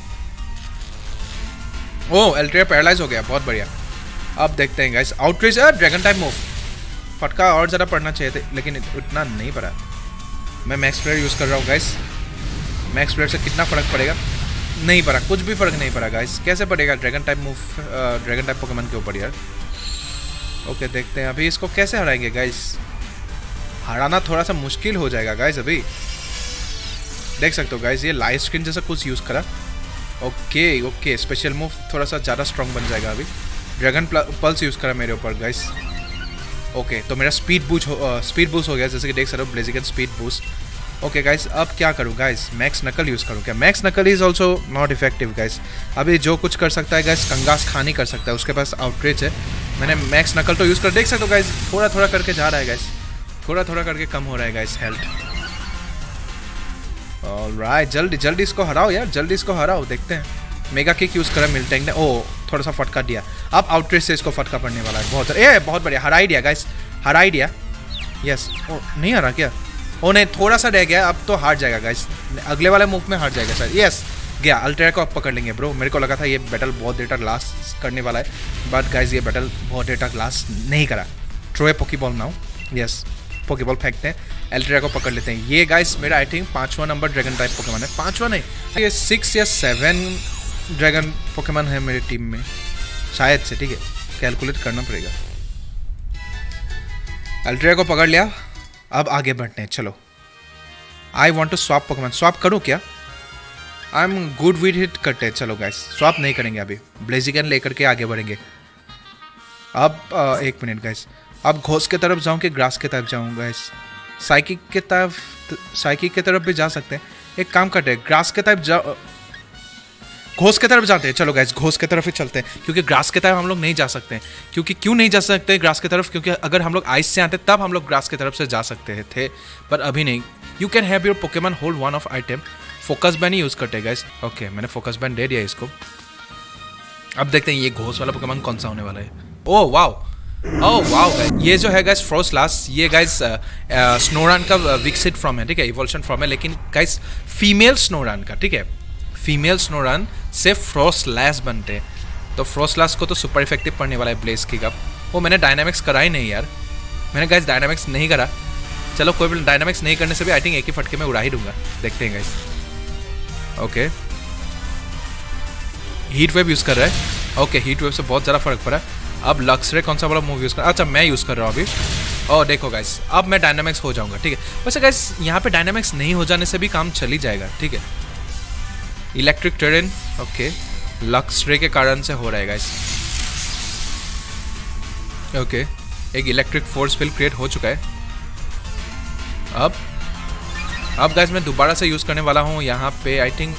ओह, अल्टेरिया पैरालाइज हो गया, बहुत बढ़िया। अब देखते हैं guys outrage, dragon type move. फटका और ज़्यादा पड़ना चाहिए थे, लेकिन उतना नहीं पड़ा। मैं मैक्स फ्लेयर यूज़ कर रहा हूँ गाइस। मैक्स फ्लेयर से कितना फ़र्क पड़ेगा? नहीं पड़ा, कुछ भी फ़र्क नहीं पड़ा गाइस। कैसे पड़ेगा dragon type move dragon type Pokemon के ऊपर यार? ओके, देखते हैं अभी इसको कैसे हराएंगे गाइस। हराना थोड़ा सा मुश्किल हो जाएगा गाइस। अभी देख सकते हो गाइस, ये लाइट स्क्रीन जैसा कुछ यूज़ करा। ओके ओके, स्पेशल मूव थोड़ा सा ज़्यादा स्ट्रॉन्ग बन जाएगा। अभी ड्रैगन पल्स यूज़ करा मेरे ऊपर गाइस। ओके, तो मेरा स्पीड बूस्ट हो स्पीड बूस्ट हो गया, जैसे कि देख सकते हो Blaziken speed boost. Okay guys, अब क्या करूँ गाइस? मैक्स नकल यूज़ करूँ क्या? Max knuckle is also not effective guys. अभी जो कुछ कर सकता है गाइस, कंगास खान ही कर सकता है, उसके पास आउटरीच है। मैंने मैक्स नकल तो यूज़ कर, देख सकते हो गाइस, थोड़ा थोड़ा करके जा रहा है गाइस, थोड़ा थोड़ा करके कम हो रहा है गाइस हेल्थ। ऑलराइट, जल्दी जल्दी इसको हराओ यार, जल्दी इसको हराओ। देखते हैं। मेगा किक यूज़ करा मिलटेंग ने। ओ, थोड़ा सा फटका दिया। अब आउटरीच से इसको फटका पड़ने वाला है बहुत। ए, बहुत बढ़िया, हराई दिया गाइस, हराई दिया। यस। ओ, नहीं हरा क्या? ओ नहीं, थोड़ा सा रह गया, अब तो हार जाएगा गाइस। अगले वाले मूव में हार जाएगा सर। यस, गया। अल्टेरिया को अब पकड़ लेंगे ब्रो। मेरे को लगा था ये बैटल बहुत देर तक लास्ट करने वाला है, बट गाइस ये बैटल बहुत देर तक लास्ट नहीं करा। Throw a Poke Ball now. Yes, Poke Ball फेंकते हैं, अल्टेरिया को पकड़ लेते हैं। ये गाइस मेरा आई थिंक पाँचवा नंबर ड्रैगन टाइप पोकेमॉन है। पाँचवा नहीं, ये सिक्स या सेवन ड्रैगन पोकेमॉन है मेरी टीम में शायद से, ठीक है। कैलकुलेट करना पड़ेगा। अल्टेरिया को पकड़ लिया, अब आगे बढ़ते हैं। चलो, I want to swap Pokemon. Swap करूँ क्या? I am good with hit करते हैं। चलो गाइस, स्वैप नहीं करेंगे अभी, ब्लेजिकन लेकर के आगे बढ़ेंगे। अब आ, एक मिनट गाइस, अब घोस के तरफ जाऊँ कि ग्रास के तरफ जाऊँ गाइस? साइकिक के तरफ, साइकिक के तरफ भी जा सकते हैं। एक काम करते हैं, ग्रास के तरफ जा, घोस के तरफ जाते हैं। चलो गाइस, घोस के तरफ ही चलते हैं, क्योंकि ग्रास के तरफ हम लोग नहीं जा सकते हैं। क्योंकि क्यों नहीं जा सकते ग्रास की तरफ? क्योंकि अगर हम लोग आइस से आते तब हम लोग ग्रास की तरफ से जा सकते थे, पर अभी नहीं। You can have your Pokemon hold one of item. Focus band ही यूज़ करते हैं गाइस। ओके, मैंने फोकस बैन दे दिया इसको। अब देखते हैं ये घोस वाला पोकेमॉन कौन सा होने वाला है। Oh wow, oh wow guys, ये जो है गाइस फ्रोस्लास, ये गाइस स्नोरान का विकसित फॉर्म है, ठीक है, इवोल्यूशन फॉर्म है, लेकिन गाइस फीमेल स्नोरान का, ठीक है, फीमेल स्नोरान से फ्रोस्लास बनते हैं। तो फ्रोस्लास को तो सुपर इफेक्टिव पड़ने वाला है ब्लेज किक। अब वो मैंने डायनामिक्स करा ही नहीं यार, मैंने गाइस डायनामिक्स नहीं करा। चलो कोई भी, डायनामिक्स नहीं करने से भी आई थिंक एक ही फटके में उड़ा ही दूंगा, देखते हैं guys. Okay, heat wave use कर रहा है। ओके, हीट वेव से बहुत ज़्यादा फर्क पड़ा। अब लक्स रे कौन सा वाला मूव यूज़ कर, अच्छा मैं यूज़ कर रहा हूँ अभी। और देखो गाइस, अब मैं डायनामिक्स हो जाऊंगा, ठीक है। वैसे गाइस यहाँ पे डायनामिक्स नहीं हो जाने से भी काम चल ही जाएगा, ठीक है। इलेक्ट्रिक टेरेन, ओके, लक्स रे के कारण से हो रहा है गाइस। ओके, एक इलेक्ट्रिक फोर्स फील्ड क्रिएट हो चुका है। अब अब गाइस मैं दोबारा से यूज़ करने वाला हूँ यहाँ पे आई थिंक।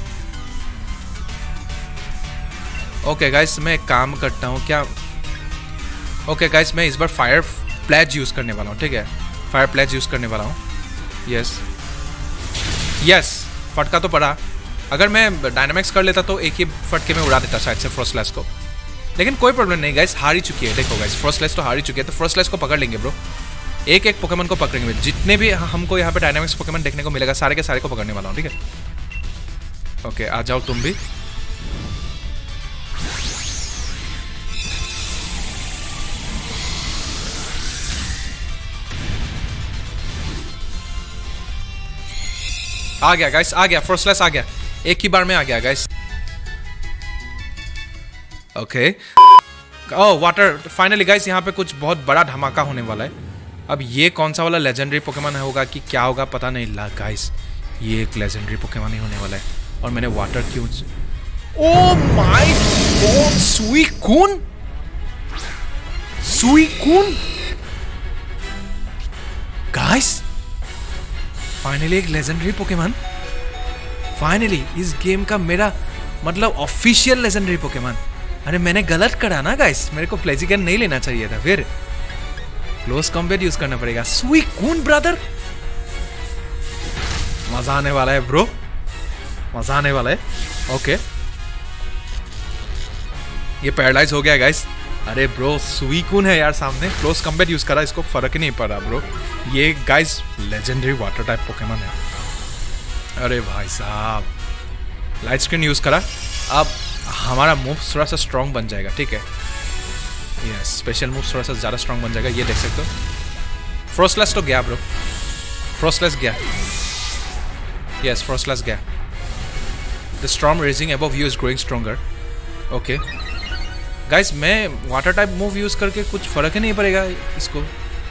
ओके गाइस, मैं एक काम करता हूँ क्या। ओके गाइस, मैं इस बार फायर प्लेज यूज़ करने वाला हूँ, ठीक है, फायर प्लेज यूज़ करने वाला हूँ। यस यस, फटका तो पड़ा। अगर मैं डायनामिक्स कर लेता तो एक ही फटके में उड़ा देता शायद से फ्रोस्लास को, लेकिन कोई प्रॉब्लम नहीं गाइस, हार ही चुकी है। देखो गाइस, फ्रोस्लास तो हार ही चुकी है, तो फ्रोस्लास को पकड़ लेंगे ब्रो। एक एक पोकेमन को पकड़ेंगे, जितने भी हमको यहाँ पे डायनामिक्स पोकेमन देखने को मिलेगा सारे के सारे को पकड़ने वाला हूँ, ठीक है। ओके, आ जाओ तुम भी। आ गया गाइस, आ गया फ्रोस्लास, आ गया, एक ही बार में आ गया guys. Okay, oh water, finally guys यहाँ पे कुछ बहुत बड़ा धमाका होने वाला है। अब ये कौन सा वाला लेजेंडरी पोकेमन होगा कि क्या होगा पता नहीं ला गाइस, ये एक लेजेंडरी पोकेमन ही होने वाला है। और मैंने वाटर क्यों, oh my god, Suicune, Suicune guys, finally एक लेजेंडरी पोकेमन, फाइनली इस गेम का मेरा मतलब ऑफिशियल लेजेंडरी पोकेमन। अरे मैंने गलत करा ना गाइस, मेरे को प्लेजिकन नहीं लेना चाहिए था, फिर क्लोज कॉम्बैट यूज करना पड़ेगा। सुइकून ब्रदर, मजा आने वाला है ब्रो, मजा आने वाला है। ओके, ये पैरालाइज हो गया गाइस। अरे ब्रो, सुइकून है यार सामने, क्लोज कॉम्बैट यूज करा, इसको फर्क ही नहीं पड़ा ब्रो। ये guys legendary water type Pokemon है। अरे भाई साहब, लाइट स्क्रीन यूज करा, अब हमारा मूव थोड़ा सा स्ट्रॉन्ग बन जाएगा, ठीक है। यस, स्पेशल मूव थोड़ा सा ज़्यादा स्ट्रॉन्ग बन जाएगा, ये देख सकते हो। फ्रोस्लास तो गया ब्रो, फ्रोस्लास गया। यस, फ्रोस्लास गया। The storm raging above you is growing stronger. Okay guys, मैं वाटर टाइप मूव यूज़ करके कुछ फ़र्क ही नहीं पड़ेगा इसको।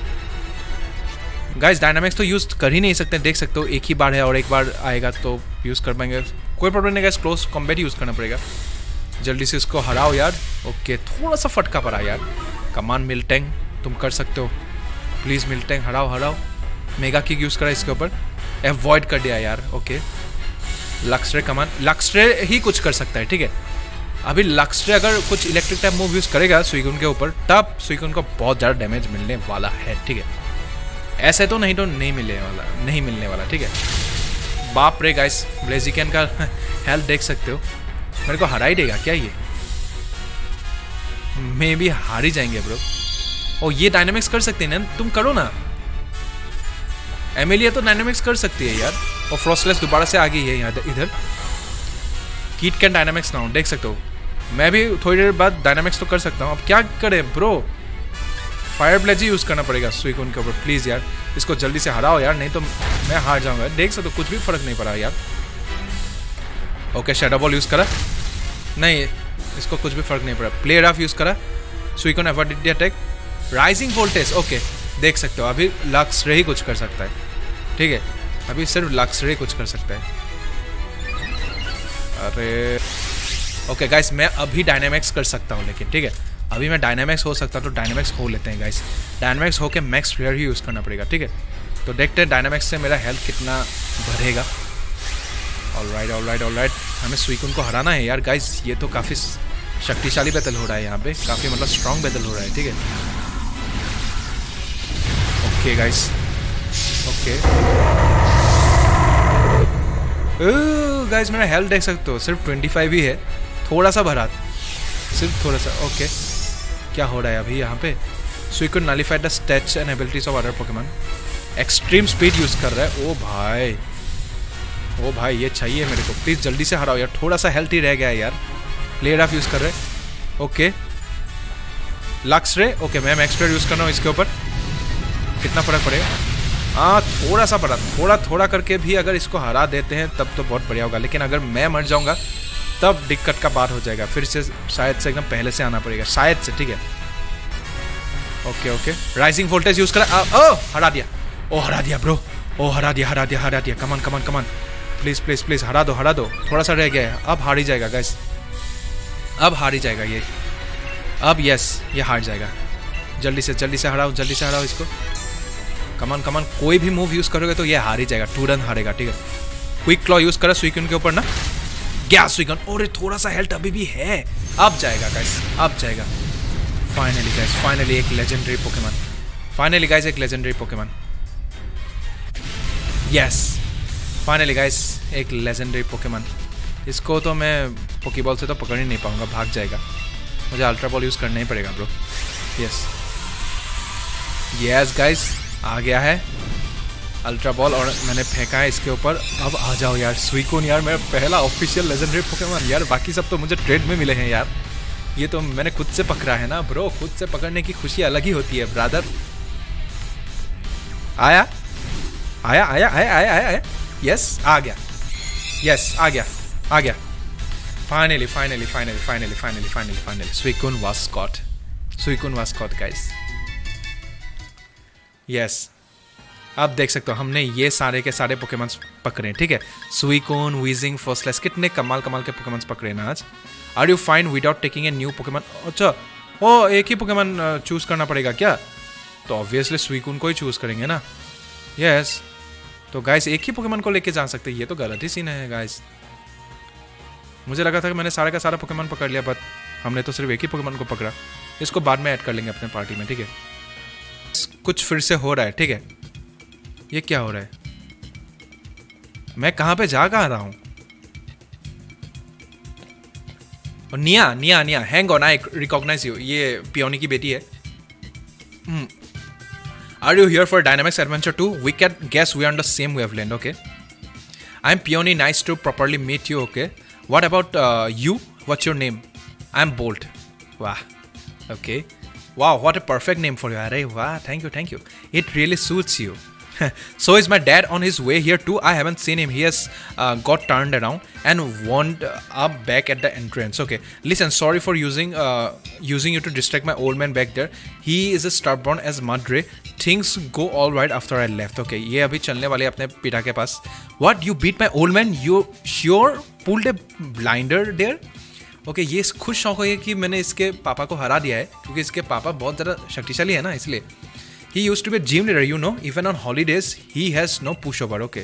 गाइस डायनामिक्स तो यूज़ कर ही नहीं सकते, देख सकते हो, एक ही बार है और एक बार आएगा तो यूज़ कर पाएंगे, कोई प्रॉब्लम नहीं गाइस। क्लोज कॉम्बैट यूज़ करना पड़ेगा, जल्दी से इसको हराओ यार। ओके, थोड़ा सा फटका पड़ा यार। कमान मिल्टेंग, तुम कर सकते हो, प्लीज़ मिल्टेंग, हराओ हराओ। मेगा किक यूज़ करा इसके ऊपर, एवॉइड कर दिया यार। ओके, लक्सरे कमान, लक्सरे ही कुछ कर सकता है, ठीक है। अभी लक्सरे अगर कुछ इलेक्ट्रिक टाइप मूव यूज़ करेगा सुइकून के ऊपर, तब सुइकून को बहुत ज़्यादा डैमेज मिलने वाला है, ठीक है। ऐसे तो नहीं तो नहीं मिलने वाला, नहीं मिलने वाला, ठीक है। बाप रे गाइस, ब्लेजिकन का हेल्थ देख सकते हो, मेरे को हरा ही देगा क्या ये? मे भी हार ही जाएंगे ब्रो। ओ, ये डायनामिक्स कर सकते हैं ना, तुम करो ना। एमिलिया तो डायनामिक्स कर सकती है यार, और फ्रोस्टलेस दोबारा से आ गई है यहाँ इधर। कीट कैन डायनामिक्स ना हो, देख सकते हो। मैं भी थोड़ी देर बाद डायनामिक्स तो कर सकता हूँ। अब क्या करें ब्रो, फायर ब्लेज ही यूज़ करना पड़ेगा सुइकून के ऊपर। प्लीज़ यार, इसको जल्दी से हराओ यार, नहीं तो मैं हार जाऊँगा। देख सकते हो, कुछ भी फर्क नहीं पड़ा यार। ओके, शैडो बॉल यूज़ करा, नहीं इसको कुछ भी फर्क नहीं पड़ा। प्ले रफ यूज़ करा, Suicune avoided the attack. Rising voltage, okay देख सकते हो, अभी लक्स रे ही कुछ कर सकता है, ठीक है। अभी सिर्फ लक्स रे कुछ कर सकता है। अरे ओके गाइस, मैं अभी डायनामिक्स कर सकता हूँ, लेकिन ठीक है, अभी मैं डायनामिक्स हो सकता तो डायनामिक्स हो लेते हैं गाइस। डायनामिक्स होके मैक्स फ्लेयर ही यूज़ करना पड़ेगा, ठीक है। तो देखते हैं डायनामिक्स से मेरा हेल्थ कितना बढ़ेगा। ऑलराइट ऑलराइट ऑलराइट, हमें सुइकून को हराना है यार गाइस। ये तो काफ़ी शक्तिशाली बैटल हो रहा है यहाँ पे, काफ़ी मतलब स्ट्रॉन्ग बैटल हो रहा है, ठीक है। ओके गाइस, ओके गाइस, मेरा हेल्थ देख सकते हो सिर्फ पच्चीस ही है, थोड़ा सा भरा, सिर्फ थोड़ा सा। ओके, क्या हो रहा है अभी यहाँ पे? Suicune nullified the stats and abilities of other Pokemon. Extreme speed use कर रहा है। ओ भाई ओ भाई ये चाहिए मेरे को, प्लीज जल्दी से हराओ यार, थोड़ा सा हेल्थ ही रह गया है यार। प्लेयर ऑफ यूज कर रहे हैं। Okay Luxray. ओके मैं मैक्स प्लेयर यूज कर रहा हूँ इसके ऊपर। कितना फर्क पड़ेगा? हाँ थोड़ा सा पड़ा, थोड़ा थोड़ा करके भी अगर इसको हरा देते हैं तब तो बहुत बढ़िया होगा, लेकिन अगर मैं मर जाऊंगा तब दिक्कत का बात हो जाएगा, फिर से शायद से एकदम पहले से आना पड़ेगा शायद से। ठीक है okay okay rising voltage use करा। ओ हरा दिया, ओ हरा दिया ब्रो, ओ हरा दिया हरा दिया हरा दिया। Come on come on come on please please please हरा दो हरा दो, थोड़ा सा रह गया है। अब हार ही जाएगा गाइस, अब हार ही जाएगा ये, अब यस ये हार जाएगा। जल्दी से जल्दी से हराओ, जल्दी से हराओ इसको। कमान कमान कोई भी मूव यूज करोगे तो ये हार ही जाएगा, टू रन हारेगा। ठीक है क्विक क्लॉ यूज करा सुइकुन के ऊपर ना, गया सुइकुन। और थोड़ा सा हेल्थ अभी भी है, अब जाएगा गाइस, अब जाएगा। फाइनली गाइस, फाइनली एक लेजेंडरी पोकेमॉन, फाइनली गाइस एक legendary Pokemon. Yes finally guys एक लेजेंडरी पोकेमॉन। इसको तो मैं पोकेबॉल से तो पकड़ ही नहीं पाऊंगा, भाग जाएगा। मुझे अल्ट्रा बॉल यूज करना ही पड़ेगा ब्रो। यस यस गाइस आ गया है अल्ट्रा बॉल और मैंने फेंका है इसके ऊपर। अब आ जाओ यार सुइकुन, यार मेरा पहला ऑफिशियल लेजेंडरी पोकेमॉन यार। बाकी सब तो मुझे ट्रेड में मिले हैं यार, ये तो मैंने खुद से पकड़ा है ना ब्रो। खुद से पकड़ने की खुशी अलग ही होती है ब्रदर। आया आया आया आया आया आया आया यस आ गया, यस आ गया आ गया। Finally finally finally finally finally finally finally Suicune was caught, Suicune was caught guys. Yes अब देख सकते हो हमने ये सारे के सारे पोकेमॉन्स पकड़े। ठीक है सुइकुन, वीजिंग, फर्स्टलेस, कितने कमाल कमाल के पोकेमॉन्स पकड़े ना आज। Are you fine without taking a new Pokemon? अच्छा ओ एक ही पोकेमॉन चूज करना पड़ेगा क्या? तो ऑब्वियसली सुइकुन को ही चूज करेंगे ना। यस तो गाइस एक ही पोकेमॉन को लेके जा सकते हैं, ये तो गलत ही सीन है गाइस। मुझे लगा था कि मैंने सारा का सारा पोकेमॉन पकड़ लिया, बट हमने तो सिर्फ एक ही पोकेमॉन को पकड़ा। इसको बाद में ऐड कर लेंगे अपने पार्टी में। ठीक है कुछ फिर से हो रहा है। ठीक है ये क्या हो रहा है? मैं कहां पे जा कहां रहा हूं? और निया निया निया hang on, I recognise you. ये पियोनी की बेटी है। Are you here for Dynamax adventure too? We can guess we are on the same wavelength. Okay I am Peony, nice to properly meet you. Okay what about you? What's your name? I am Bolt. वाह okay wow what a perfect name for you. Arey wow thank you thank you, it really suits you. So is my dad on his way here too? I haven't seen him. He has uh, got turned around and wound up back at the entrance. Okay listen, sorry for using uh, using you to distract my old man back there. He is as stubborn as mud ray. Things go all right after I left. Okay ये अभी चलने वाले अपने पिता के पास। What you beat my old man? You sure pulled a blinder there? Okay okay, ये खुश शौक है कि मैंने इसके पापा को हरा दिया है, क्योंकि इसके पापा बहुत ज़्यादा शक्तिशाली है ना, इसलिए। He used to be gym leader you know, even on holidays he has no push over. Okay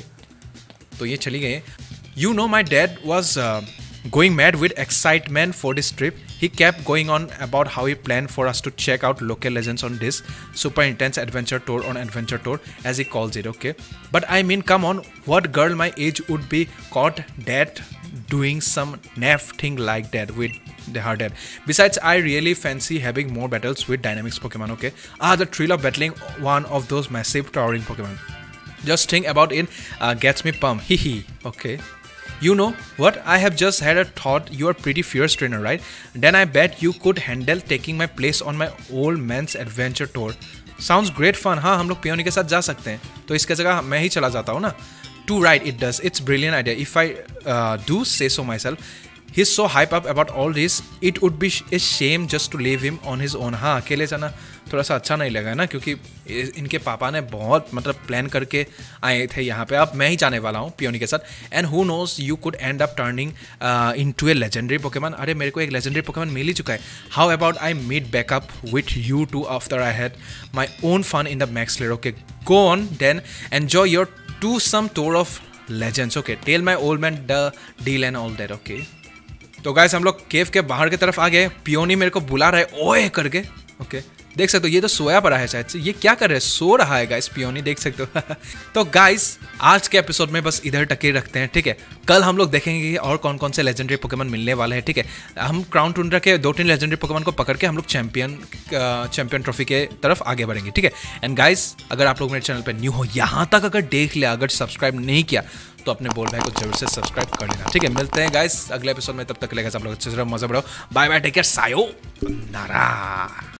तो ये चली गई। You know my dad was going mad with excitement for this trip. He kept going on about how he planned for us to check out local legends on this super intense adventure tour on Adventure Tour, as he calls it, okay? But I mean, come on, what girl my age would be caught dead doing some naff thing like that with her dad? Besides, I really fancy having more battles with Dynamics Pokemon, okay? Ah, the thrill of battling one of those massive towering Pokemon. Just think about it, uh, gets me pumped. Hee hee, okay? You know what? I have just had a thought. You are pretty fierce trainer, right? Then I bet you could handle taking my place on my old man's adventure tour. Sounds great fun. हाँ हम लोग peony के साथ जा सकते हैं, तो इसके जगह मैं ही चला जाता हूँ ना. Too right, it does. It's brilliant idea. If I uh, do say so myself. He's so hype up about all this. It would be a shame just to leave him on his own. हाँ अकेले जाना थोड़ा सा अच्छा नहीं लगा ना, क्योंकि इनके पापा ने बहुत मतलब प्लान करके आए थे यहाँ पे. अब मैं ही जाने वाला हूँ पियोनी के साथ. And who knows you could end up turning into a legendary Pokemon. अरे मेरे को एक लेजेंडरी पोकेमॉन मिल ही चुका है. How about I meet back up with you too after I had my own fun in the max lair. Okay go on then enjoy your to some tour of legends. Okay tell my old man the deal and all that. Okay तो guys हम लोग केव के बाहर की तरफ आ गए. Peony मेरे को बुला रहे ओए करके. ओके देख सकते हो ये तो सोया पड़ा है शायद से, ये क्या कर रहे हैं, सो रहा है गाइस पियोनी, देख सकते हो। तो गाइस आज के एपिसोड में बस इधर टके रखते हैं, ठीक है। कल हम लोग देखेंगे कि और कौन कौन से लेजेंडरी पोकेमन मिलने वाले हैं, ठीक है। हम क्राउन टुंड्रा के दो तीन लेजेंडरी पोकेमन को पकड़ के हम लोग चैंपियन चैंपियन ट्रॉफी के तरफ आगे बढ़ेंगे, ठीक है। एंड गाइस अगर आप लोग मेरे चैनल पर न्यू हो, यहाँ तक अगर देख लिया, अगर सब्सक्राइब नहीं किया तो अपने बोल भाई को जरूर से सब्सक्राइब कर लेना, ठीक है। मिलते हैं गाइस अगले एपिसोड में, तब तक के लिए आप लोग अच्छे से रहो, मजा बढ़ाओ, बाय बाय, टेक केयर, सायो नारा।